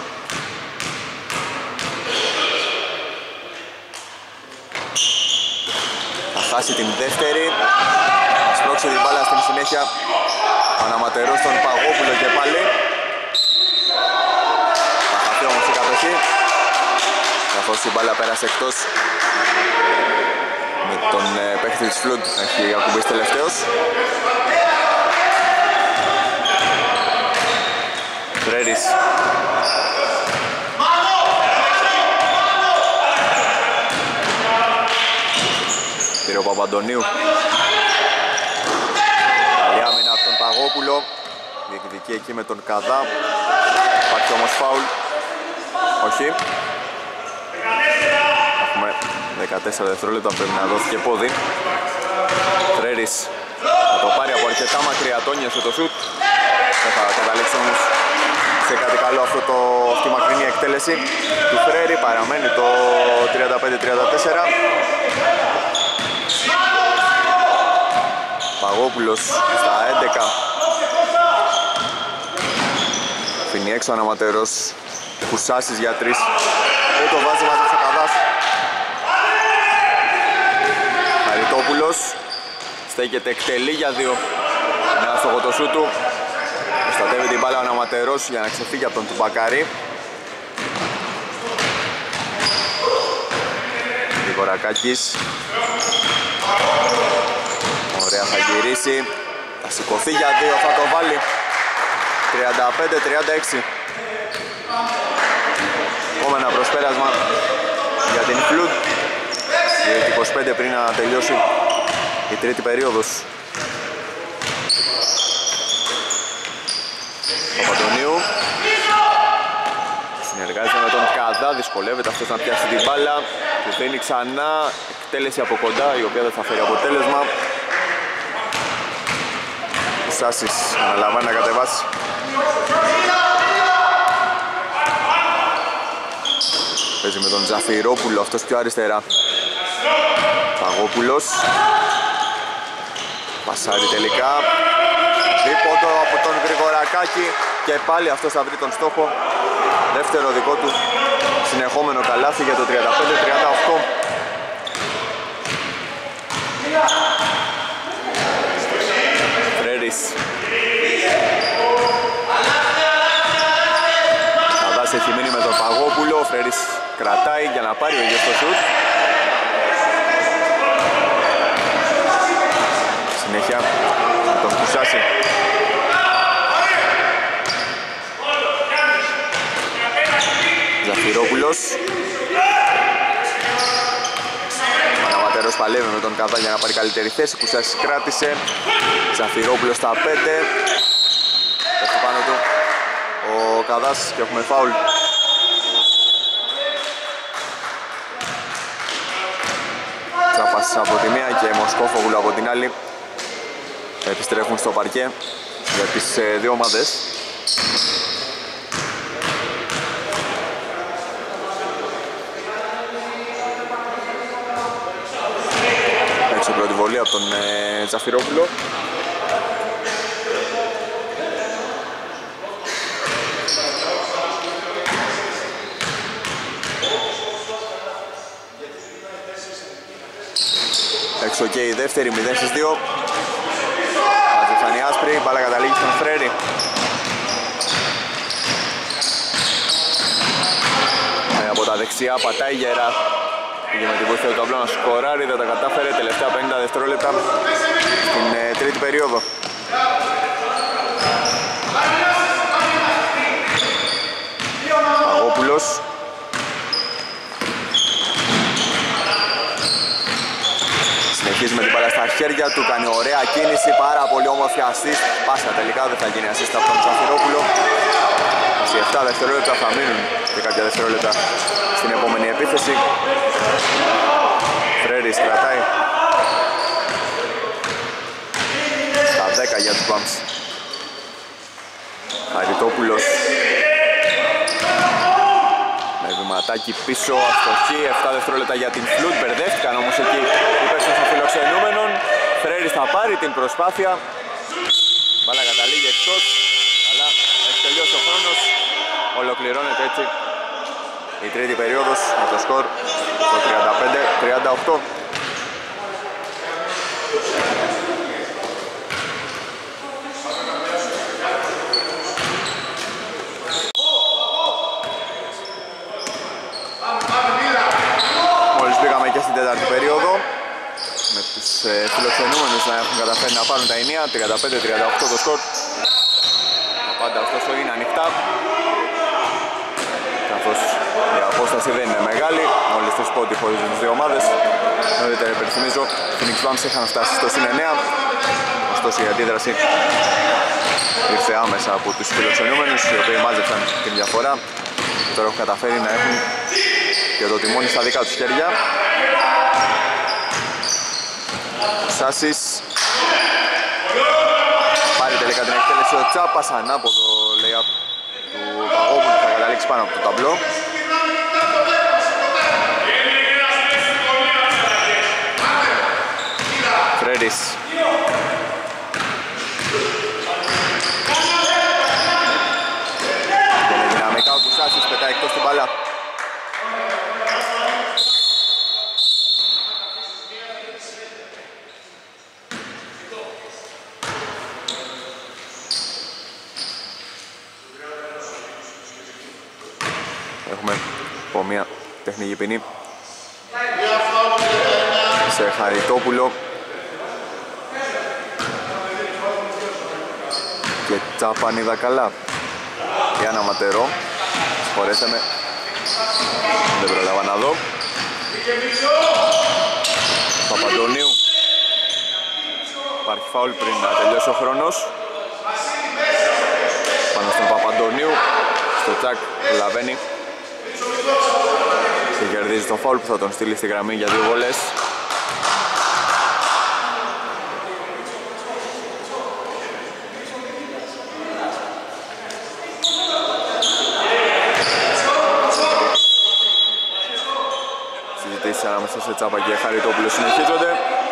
Θα χάσει την δεύτερη. Θα σπρώξει την μπάλα στην συνέχεια. Αναματερός στον Παγόπουλο και πάλι. Θα χαθεί όμως η κατοχή, καθώς η μπάλα πέρασε εκτός. Με τον παίχτη της Flood έχει ακουμπήσει τελευταίος. Φρέρης. Πήρε ο Παπαντονίου. Καλή άμυνα από τον Παγόπουλο. Διεκδικεί εκεί με τον Καδά. Υπάρχει όμως φάουλ. Όχι. Έχουμε 14 δευτερόλεπτα, πρέπει να δόθηκε πόδι. Φρέρης θα το πάρει από αρκετά μακριά, τόνιασε το σουτ. Δεν θα καταλήξει όμως σε κάτι καλό αυτή η μακρινή εκτέλεση του Φρέρη. Παραμένει το 35-34. Παγόπουλος στα 11. Φινεί έξω αναματερός. Κουσάσης για 3. Δεν το βάζει μαζί στο Καδάς. Χαριτόπουλος στέκεται, εκτελεί για 2. Ένα στο σούτ του. Προστατεύει την μπάλα ο αναματερός για να ξεφύγει από τον Τουμπακάρη. Γρηγορακάκης. Ωραία, θα γυρίσει. Θα σηκωθεί για 2, θα το βάλει. 35-36. Επόμενο προσπέρασμα για την Flood. 25 πριν να τελειώσει η τρίτη περίοδος. Παπαντονίου συνεργάζεται με τον Καδά, δυσκολεύεται αυτός να πιάσει την μπάλα. Του δίνει ξανά εκτέλεση από κοντά, η οποία δεν θα φέρει αποτέλεσμα. Ο Σάσης αναλαμβάνει να κατεβάσει. Παίζει με τον Τζαφυρόπουλο, αυτός πιο αριστερά. Παγόπουλος. Πασάρει τελικά. Δίποντο από τον Γρηγορακάκη και πάλι αυτός θα βρει τον στόχο. Δεύτερο δικό του συνεχόμενο καλάθι για το 35-38. Φρέρης. Καδάς έχει μείνει με τον Παγόπουλο. Ο Φρέρης κρατάει για να πάρει ο ίδιος το σουτ. Συνέχεια με τον Κουσάση. Ζαφυρόπουλος. Αναματερός παλεύει με τον Καδά για να πάρει καλύτερη θέση. Κουσάσης κράτησε. Ζαφυρόπουλος στα 5. Πέφτει πάνω του ο Καδάς και έχουμε φάουλ. Τσάπας από τη μία και Μοσκόφογλου από την άλλη. Επιστρέφουν στο παρκέ για τις δύο ομάδες. Έτσι πρώτη βολή από τον Τζαφυρόπουλο. Έξω και η δεύτερη, 0-2. Μαζεφανή άσπρη, μπάλα καταλήγει στον Φρέρη. Από τα δεξιά πατάει γερά. Πήγε με την βοήθεια του ταμπλό να σκοράρει, δεν τα κατάφερε. Τελευταία 50 δευτερόλεπτα στην τρίτη περίοδο. χέρια του, κάνει ωραία κίνηση, πάρα πολύ όμορφη assist. Πάσα τελικά, δεν θα γίνει assist από τον Ζαφυρόπουλο. 27 δευτερόλεπτα θα μείνουν και κάποια δευτερόλεπτα στην επόμενη επίθεση. Φρέρις κρατάει στα 10 για τους Bums. Χαριτόπουλος με βηματάκι πίσω, αστοχή, 7 δευτερόλεπτα για την Flood. Μπερδεύτηκαν όμως εκεί οι παίκτες των φιλοξενούμενων. Φρέρις θα πάρει την προσπάθεια. Μπάλα καταλήγει εκτός, αλλά έχει τελειώσει ο χρόνος. Ολοκληρώνεται έτσι η τρίτη περίοδος με το σκορ στο 35-38. Μόλις πήγαμε και στην τέταρτη περίοδο με τους φιλοξενούμενους να έχουν καταφέρει να πάρουν τα ενία. 35-38 το σκορ. Τα πάντα ωστόσο είναι ανοιχτά, καθώς η απόσταση δεν είναι μεγάλη. Μόλις 3 πόντοι χωρίζουν τις δύο ομάδες. Νωρίτερα υπενθυμίζω, οι Phoenix Bums είχαν φτάσει στο συν 9. Ωστόσο η αντίδραση ήρθε άμεσα από τους φιλοξενούμενους, οι οποίοι μάζεψαν την διαφορά. Τώρα έχουν καταφέρει να έχουν και το τιμόνι στα δικά τους χέρια. Ο Σάσης πάρει τελικά την εκτέλεση, ο Τσάπας, ανάποδο lay-up του Παγόπουλου που θα καταλήξει πάνω από το ταμπλό. Φρέρις είναι δυναμικά ο Κουσάσης, πετάει εκτός την μπάλα. Έχουμε από μια τεχνική ποινή σε Χαριτόπουλο και Τσαπανίδα καλά. Γιάννα Ματερό, συγχωρέστε με, δεν προλάβα να δω. Παπαντονίου, υπάρχει φάουλ πριν να τελειώσει ο χρόνος. Πάνω στον Παπαντονίου, στο τσακ λαβαίνει και κερδίζει τον φάουλ που θα τον στείλει στη γραμμή για 2 βολές. Συζητήσεις ανάμεσα σε Τσάπα και Χαριτόπουλο συνεχίζονται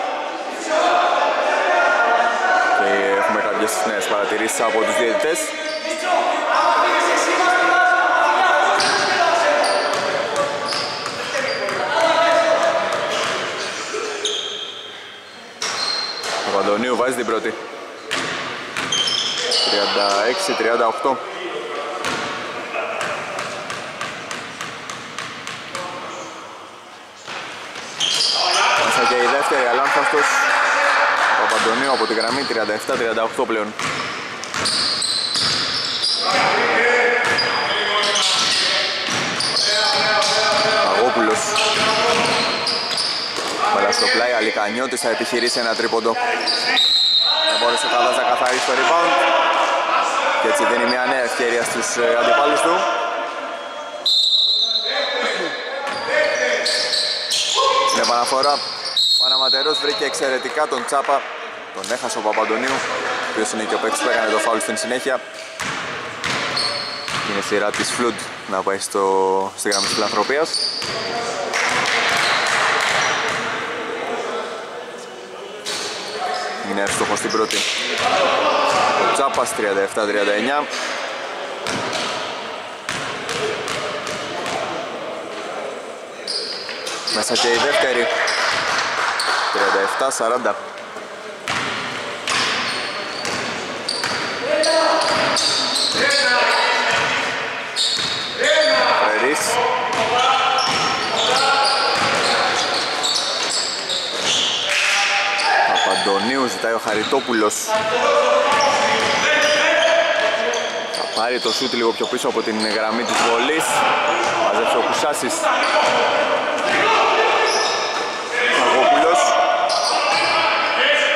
και έχουμε κάποιες νέες παρατηρήσεις από τους διαιτητές. Ο Παντονίου βάζει την πρώτη. 36-38. Μέσα και η δεύτερη, αλάνθαστος. Ο Παντονίου από τη γραμμή, 37-38 πλέον. Παγόπουλος. Μπάλα στο πλάι, Αλικανιώτης θα επιχειρήσει ένα τρίποντο. Δεν μπόρεσε καλά να καθαρίσει το rebound και έτσι δίνει μια νέα ευκαιρία στους αντιπάλους του. Στην επαναφορά ο Αναματερός βρήκε εξαιρετικά τον Τσάπα. Τον έχασε ο Παπαντονίου, ο οποίος είναι και ο παίκτης που έκανε το φάουλ στην συνέχεια. Είναι σειρά της Flood να πάει στη γραμμή της φιλανθρωπίας. Είναι εύστοχος στην πρώτη ο Τσάπας, 37-39. Μέσα και η δεύτερη, 37-40. Φρέρις. Παπαντονίου, ζητάει ο Χαριτόπουλος. Θα πάρει το σούτ λίγο πιο πίσω από την γραμμή της βολής. Μαζέψε ο Κουσάσης. Παγόπουλος.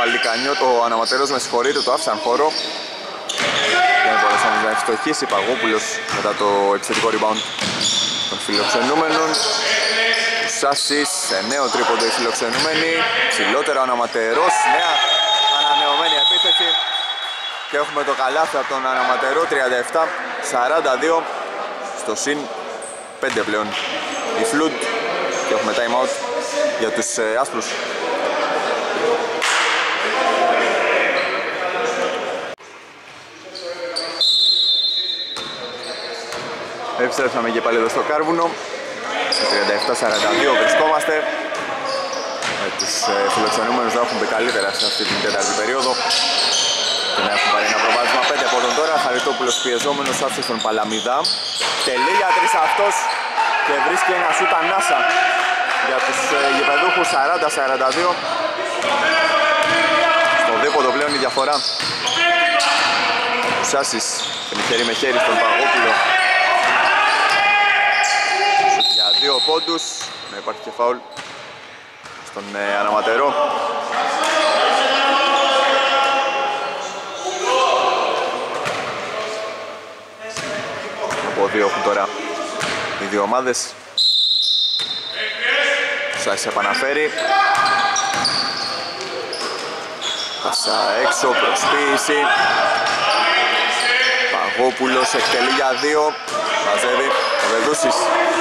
ο Αναματερός με συγχωρείτε, το άφησαν χώρο. Δεν μπορούσε να ευστοχίσει Παγόπουλος μετά το επιθετικό rebound των φιλοξενούμενων. Σάσης, σε νέο τρίποντο οι φιλοξενούμενοι. Ψηλότερα ο Αναματερός, νέα ανανεωμένη επίθεση. Και έχουμε το καλάθι από τον Αναματερό, 37-42 στο συν 5 πλέον η Flood. Και έχουμε time out για τους άσπρους. Επιστρέψαμε και πάλι εδώ στο Κάρβουνο. 37-42 βρισκόμαστε. Τους φιλοξενούμενους να έχουν πει καλύτερα σε αυτή την τέταρτη περίοδο και να έχουν πάρει ένα προβάδισμα 5 από τον τώρα. Χαριτόπουλος πιεζόμενος άφησε στον Παλαμιδά. Τελεί για 3 αυτός και βρίσκει ένα σούτ ανάσα για τους γηπεδούχους. 40-42. Στο δίποτο πλέον η διαφορά. Ο Σάσης είναι χέρι με χέρι στον Παγόπουλο. Για 2 πόντους. Να υπάρχει και φάουλ στον Αναματερό. Από 2 έχουν τώρα οι δύο ομάδες. Σάσης επαναφέρει. Πάσα έξω, προσποίηση. Παγόπουλος εκτελεί για 2. Μαζεύει ο Βεδούσης.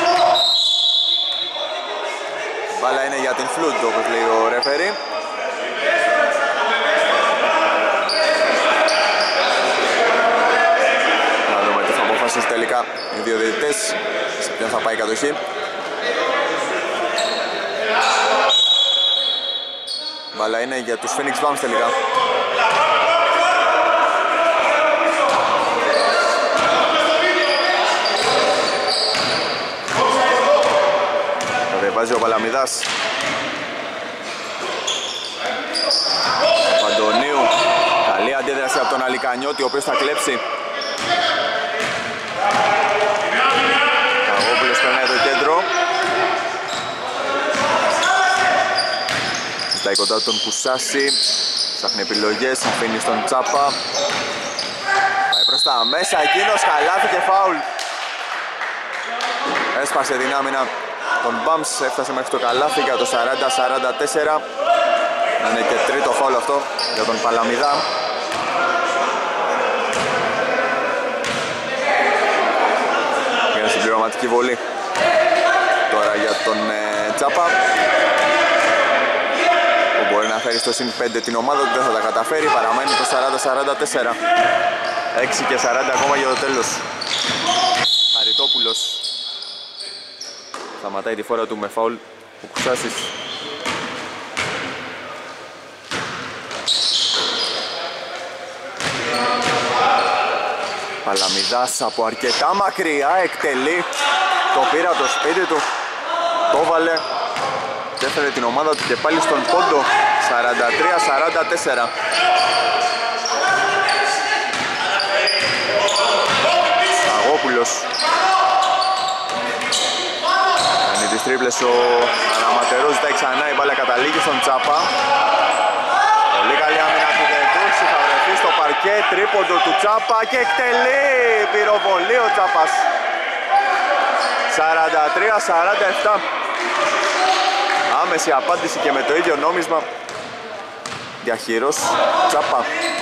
Μπάλα είναι για την Flood, όπως λέει ο ρεφερί. Να δούμε τι θα αποφασίσουν τελικά οι δύο διαιτητές, σε ποιον θα πάει η κατοχή. Μπάλα είναι για τους Phoenix Bums τελικά. Βάζει ο Παλαμιδάς. Ο Παντονίου. Καλή αντίδραση από τον Αλικανιώτη, ο οποίος θα κλέψει. Παγόπουλος περνάει το κέντρο. Ζητάει κοντά τον Κουσάση. Ψάχνει επιλογές, αφήνει στον Τσάπα. Πάει προς τα μέσα, εκείνος καλάθι και φάουλ. Έσπασε την άμυνα τον Bums, έφτασε μέχρι το καλάθι για το 40-44. Να είναι και τρίτο φάουλ αυτό για τον Παλαμιδά. Για συμπληρωματική βολή τώρα για τον Τσάπα, που μπορεί να φέρει στο συν 5 την ομάδα του, δεν θα τα καταφέρει. Παραμένει το 40-44. 6 και 40 ακόμα για το τέλος. Χαριτόπουλος σταματάει τη φόρα του με φάουλ ο Κουσάσης. Παλαμιδάς από αρκετά μακριά εκτελεί. Το πήρα το σπίτι του, το έβαλε και έφερε την ομάδα του και πάλι στον πόντο. 43-44. Αγόπουλος. Κάνει τις τρίπλες ο Αναματερός, ζητάει ξανά, η μπάλα καταλήγει στον Τσάπα. Πολύ καλή άμυνα του Βεδούση, θα βρεθεί στο παρκέ, τρίποντο του Τσάπα και εκτελεί. Πυροβολεί ο Τσάπας. 43-47. Άμεση απάντηση και με το ίδιο νόμισμα. Διαχείρος Τσάπα.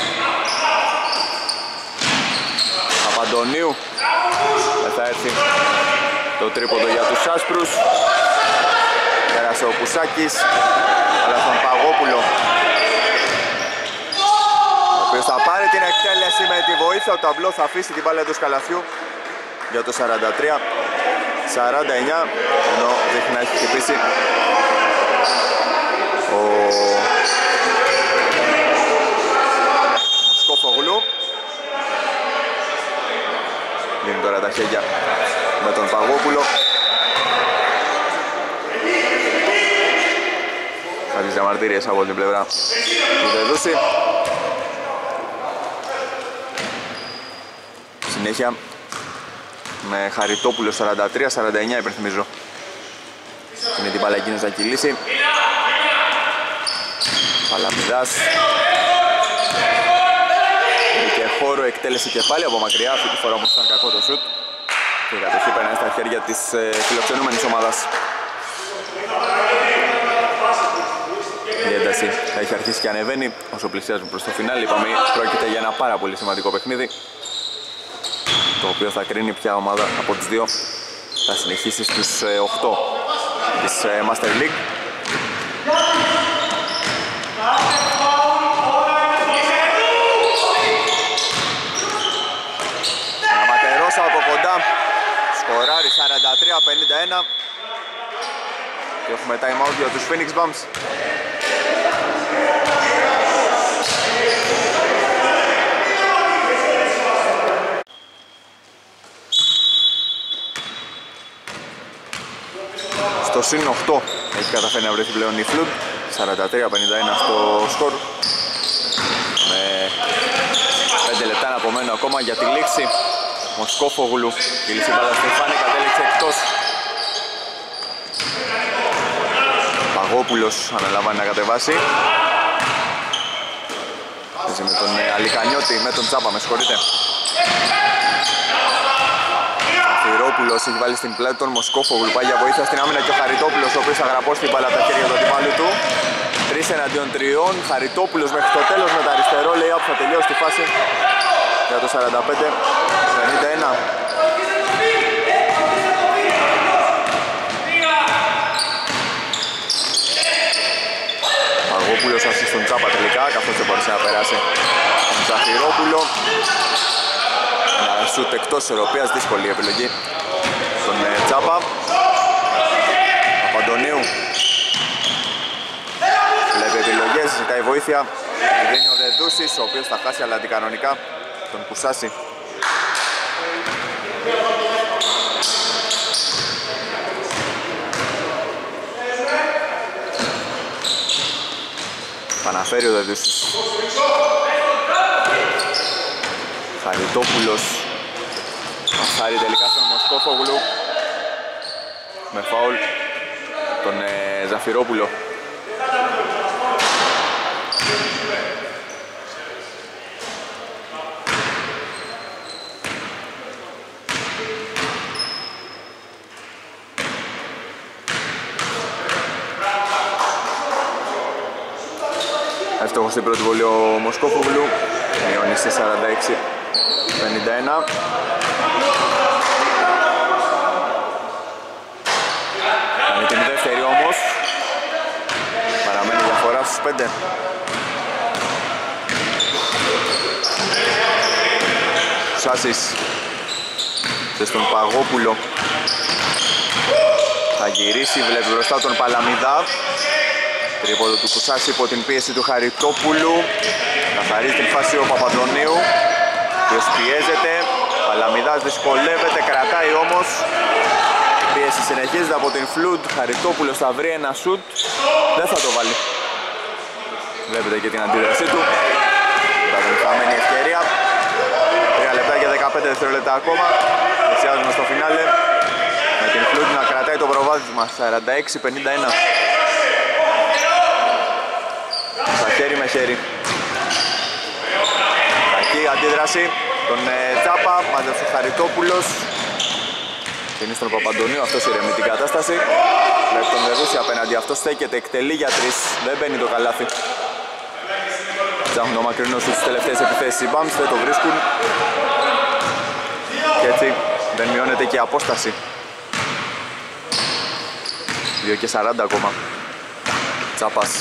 Παπαντονίου. Δεν θα έρθει το τρίποντο για τους άσπρους. Πέρασε ο Κουσάκης, αλλά στον Παγόπουλο, ο οποίος θα πάρει την εκτέλεση με τη βοήθεια. Ο ταμπλό θα αφήσει την μπάλα του καλαθιού για το 43-49, ενώ δείχνει να έχει χτυπήσει ο Σκόφογλου. Δίνει τώρα τα χέρια με τον Παγόπουλο. Κάποιες διαμαρτυρίες από την πλευρά του Βεδούση. Συνέχεια με Χαριτόπουλο 43-49, υπενθυμίζω. Είναι την μπάλα εκείνος να κυλήσει. Παλαμιδάς. Και χώρο, εκτέλεση και πάλι από μακριά, αυτή τη φορά όμως ήταν κακό το σουτ. Και η κατοχή περνάει στα χέρια της φιλοξενούμενης ομάδας. Η ένταση έχει αρχίσει και ανεβαίνει όσο πλησιάζουμε προς το φινάλι. Είπαμε, πρόκειται για ένα πάρα πολύ σημαντικό παιχνίδι, το οποίο θα κρίνει ποια ομάδα από τις δύο θα συνεχίσει στους 8 της Master League. Αματερός από κοντά, σκοράρει 43-51 και έχουμε time out για τους Phoenix Bums. Στο συν 8 έχει καταφέρει να βρεθεί πλέον η Flood, 43-51 στο σκορ, με 5 λεπτά να απομένουν ακόμα για τη λήξη. Μοσκόφογλου, η λύση μπάλα στην φάνη, κατέληξε εκτός. Παγόπουλος αναλαμβάνει να κατεβάσει. Παίζει με τον Αλικανιώτη, με τον Τσάπα, με συγχωρείτε. Ζαφυρόπουλος έχει βάλει στην πλάτη τον Μοσκόφογλου, πάει για βοήθεια στην άμυνα και ο Χαριτόπουλος, ο οποίος θα γραπώσει την μπάλα από τα χέρια του αντιπάλου του. 3 εναντίον 3, Χαριτόπουλος μέχρι το τέλος με το αριστερό lay-up, θα τελειώσει τη φάση για το 45-51. Παγόπουλος ασύ στον Τσάπα τελικά, καθώς δεν μπορούσε να περάσει τον Ζαφυρόπουλο. Ένα σουτ εκτός ισορροπίας, δύσκολη επιλογή στον Τσάπα. Παπαντονίου βλέπει επιλογές, ζητάει βοήθεια, δίνει ο Δεδούσης, ο οποίος θα χάσει αλλά αντικανονικά τον Κουσάση. Παναφέρει ο Δεδούσης. Χαριτόπουλος πασάρει τελικά στον Μοσκόφογλου με φάουλ τον Ζαφυρόπουλο. Εύστοχος στην πρώτη βολή ο Μοσκόφογλου, μειώνει σε 46-51. Κάνει την δεύτερη όμως, παραμένει διαφορά στους 5. Σάσης στον Παγόπουλο, θα γυρίσει, βλέπει μπροστά τον Παλαμιδά. Τρίποδο του Κουσάση υπό την πίεση του Χαριτόπουλου. Καθαρίζει την φάση ο Παπαντονίου, ο οποίος πιέζεται. Παλαμιδάς δυσκολεύεται, κρατάει όμως. Η πίεση συνεχίζεται από την Flood. Χαριτόπουλος θα βρει ένα σουτ, δεν θα το βάλει. Βλέπετε και την αντίδρασή του. Θα την χαμένη ευκαιρία. 3 λεπτά και 15 δευτερόλεπτα ακόμα. Πλησιάζουμε στο φινάλε, με την Flood να κρατάει το προβάδισμα 46-51. Χέρι με χέρι. Κακή αντίδραση. Τον Τσάπα, μάζεψε ο Χαριτόπουλος. Δίνει στον Παπαντονίου, αυτός ηρεμεί την κατάσταση. Βλέπει τον Δεδούση απέναντι, αυτός στέκεται, εκτελεί για 3. Δεν μπαίνει το καλάθι. Ψάχνουν το μακρινό στους τελευταίες επιθέσεις. Οι Bums δεν το βρίσκουν. Και έτσι δεν μειώνεται και η απόσταση. 2 και 40 ακόμα. Τσάπας.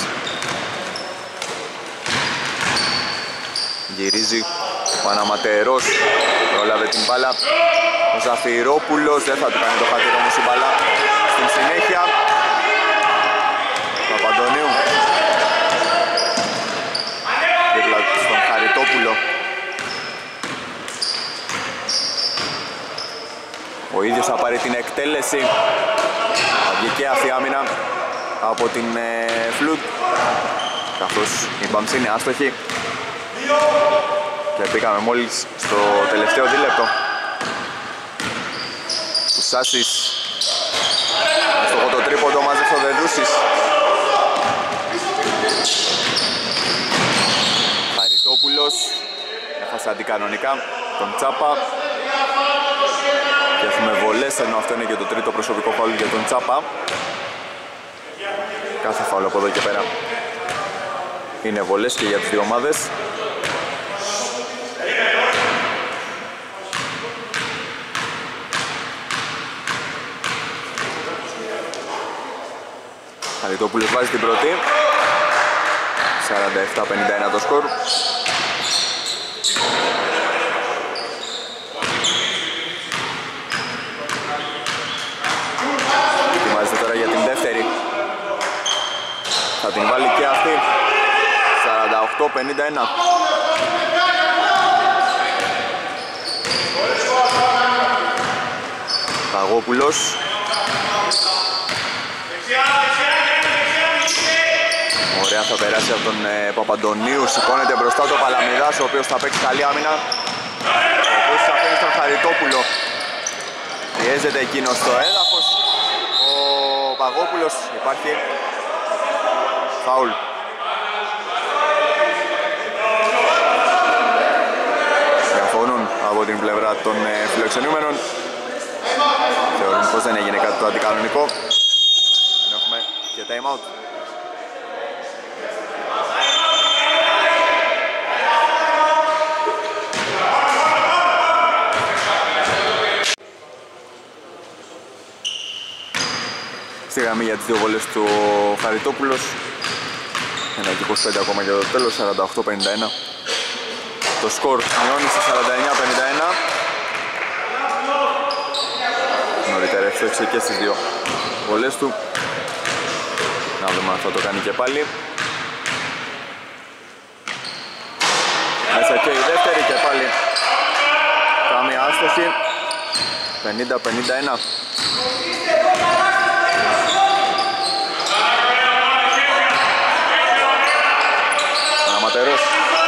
Γυρίζει ο Αναματερός, πρόλαβε την μπάλα. Ο Ζαφυρόπουλος δεν θα του κάνει το χατήρο όμως η μπάλα. Στην συνέχεια Παπαντονίου δίπλα στον Χαριτόπουλο. Ο ίδιος θα πάρει την εκτέλεση. Θα βγει και αυτή άμυνα από την Flood, καθώς η Bums είναι άστοχη. Και πήγαμε μόλις στο τελευταίο δίλεπτο. Κουσάσης στο το τρίποντο, μάζεψε ο Δεδούσης. έχασε αντικανονικά τον Τσάπα. Και έχουμε βολές, ενώ αυτό είναι και το τρίτο προσωπικό φάουλ για τον Τσάπα. Κάθε φάουλ από εδώ και πέρα είναι βολές και για τις δύο ομάδες. Χαριτόπουλος βάζει την πρώτη. 47-51 το σκορ. Ετοιμάζεται τώρα για την δεύτερη. Θα την βάλει και αυτή. 48-51. Παγόπουλος. Ωραία, θα περάσει από τον Παπαντονίου. Σηκώνεται μπροστά το Παλαμιδάς, ο οποίος θα παίξει καλή άμυνα. Ο οποίος θα αφήνει στον Χαριτόπουλο. Πιέζεται εκείνος στο έδαφος. Ο Παγόπουλος, υπάρχει φάουλ. Διαφωνούν από την πλευρά των φιλοξενούμενων. Θεωρούν πως δεν έγινε κάτι το αντικανονικό. Έχουμε και time out. Στη γραμμή για τις δύο βολές του Χαριτόπουλος. 1 και 25 ακόμα για το τέλος, 48-51. Το σκορ μειώνει σε 49-51. Νωρίτερα εύστοχησε και στις δύο βολές του. Να δούμε αν θα το κάνει και πάλι. Μέσα και η δεύτερη και πάλι καμία άστοχη. 50-51. Αναματερός.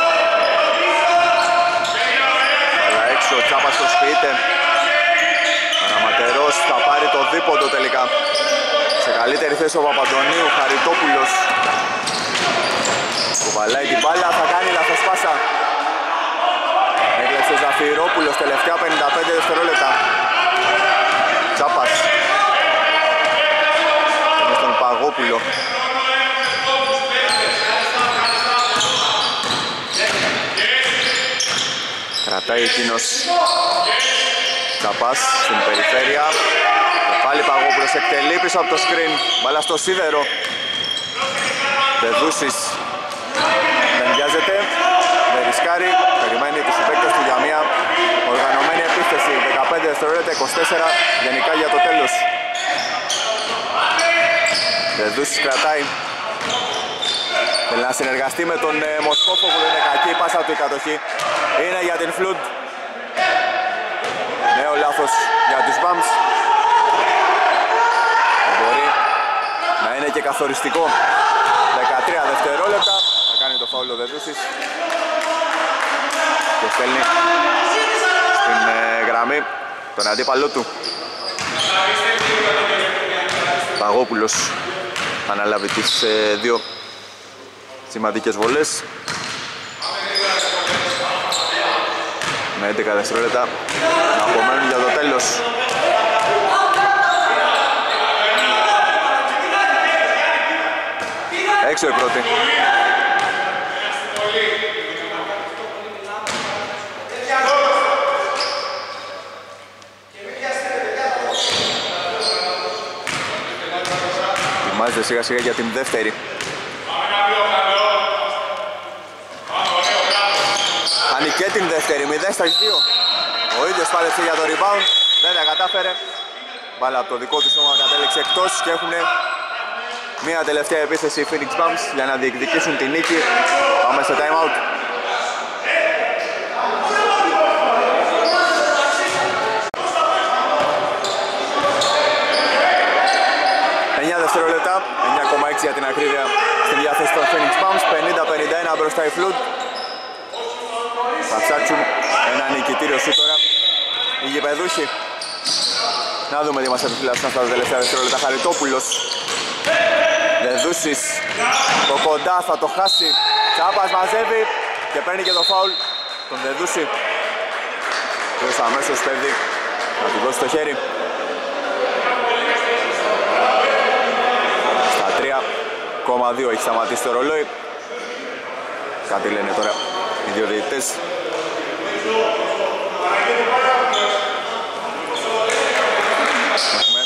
Αλλά έξω ο Τσάπας το σπίτι. Αναματερός θα πάρει το δίποντο τελικά. Σε καλύτερη θέση ο Παπαντονίου. Χαριτόπουλος κουβαλάει την μπάλα, θα κάνει λαθοσπάσα. Έκλεψε ο Ζαφυρόπουλος, τελευταία 55 δευτερόλεπτα. Τσάπας είναι στον Παγόπουλο. Κρατάει εκείνος Τσάπας στην περιφέρεια. Πάλι Παγόπουλος εκτελεί πίσω από το screen. Μπάλα στο σίδερο. Δεδούσης δεν βιάζεται, δεν ρισκάρει. Περιμένει τους συμπαίκτες του για μια οργανωμένη επίθεση. 15 δευτερόλεπτα, 24 γενικά για το τέλος. Δεδούσης κρατάει. Θέλει να συνεργαστεί με τον Μοσκόφο που είναι κακή η πάσα του η κατοχή. Είναι για την Φλούντ. Νέο λάθος για τους Μπαμς. Μπορεί να είναι και καθοριστικό. 13 δευτερόλεπτα. Θα κάνει το φάουλ ο Δεδούσης. Και στέλνει στην γραμμή τον αντίπαλό του. Παγόπουλος θα αναλάβει τις δύο σημαντικές βολές. Με 11 δευτερόλεπτα να απομένουν για το τέλος. Έξω η πρώτη. Ετοιμάζεται σιγά σιγά για την δεύτερη. Κάνει και την δεύτερη, 0-2. Ο ίδιος πάλεψε για το rebound, δεν τα κατάφερε. Μπάλα από το δικό του σώμα κατέληξε εκτός και έχουν μία τελευταία επίθεση οι Phoenix Bums για να διεκδικήσουν την νίκη. Πάμε στο time out. Δευτερόλεπτα, 9,6 για την ακρίβεια στη διάθεση των Phoenix Bums, 50-51 μπροστά η Flood. Θα ψάξουν ένα νικητήριο σου τώρα οι γηπεδούχοι. Να δούμε τι μας επιφυλάσσουν αυτά τα τελευταία δευτερόλεπτα. Χαριτόπουλος, Δεδούσης, το κοντά θα το χάσει. Τσάπας μαζεύει και παίρνει και το φάουλ τον Δεδούση, ο οποίος αμέσως παίρνει να του δώσει το χέρι. Στα 3,2 έχει σταματήσει το ρολόι. Κάτι λένε τώρα οι δύο διαιτητές. Έχουμε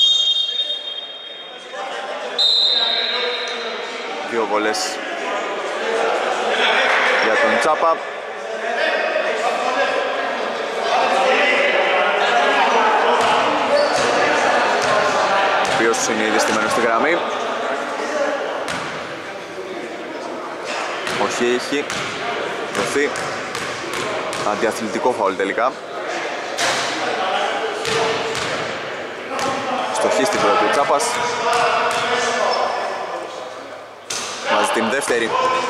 δύο βολές για τον Τσάπα. Ο οποίος είναι ήδη στημένος στη γραμμή. Όχι, έχει δοθεί αντιαθλητικό φαουλ τελικά. Στοχή στην πρώτη Τσάπας. Βάζει την δεύτερη.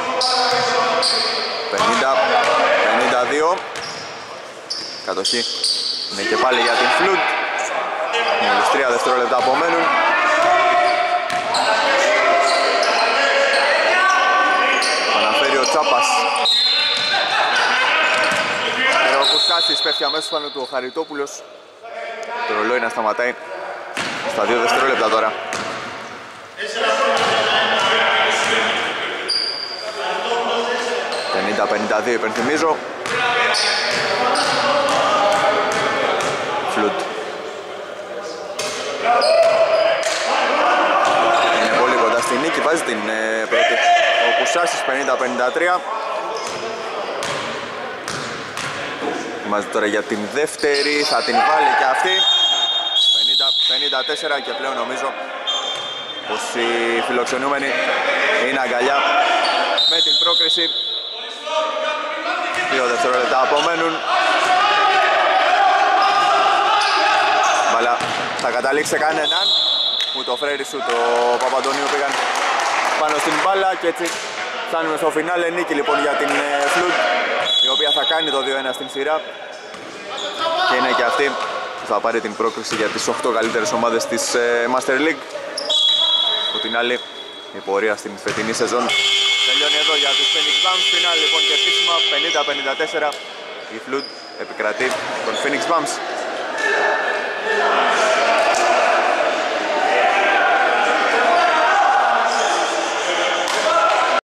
50-52. Κατοχή είναι και πάλι για την Φλουτ. Μόλις 3 δευτερόλεπτα απομένουν. Αναφέρει ο Τσάπας. Ο Κουσκάσης πέφτει αμέσως πάνω του ο Χαριτόπουλος. Το ρολόι να σταματάει στα 2 δευτερόλεπτα τώρα. ...50-52 υπενθυμίζω. Φλουτ. Είναι πολύ κοντά στη νίκη, βάζει την πρώτη. Ο Κουσάσης 50-53. Μαζί τώρα για την δεύτερη, θα την βάλει και αυτή. 50-54 και πλέον νομίζω πως οι φιλοξενούμενοι είναι αγκαλιά με την πρόκριση. 2 δευτερόλεπτα απομένουν. Μπαλά θα καταλήξει κανέναν. Ούτε ο Φρέρης ούτε ο Παπαντονίου πήγαν πάνω στην μπάλα και έτσι φτάνουμε στο φινάλε. Νίκη λοιπόν για την Φλουτ, η οποία θα κάνει το 2-1 στην σειρά και είναι και αυτή που θα πάρει την πρόκριση για τις 8 καλύτερες ομάδες της Master League. Από την άλλη η πορεία στην φετινή σεζόν τελειώνει εδώ για τους Phoenix Bums. Φινάλε λοιπόν και επίσημα 50-54 η Φλουτ επικρατεί των Phoenix Bums.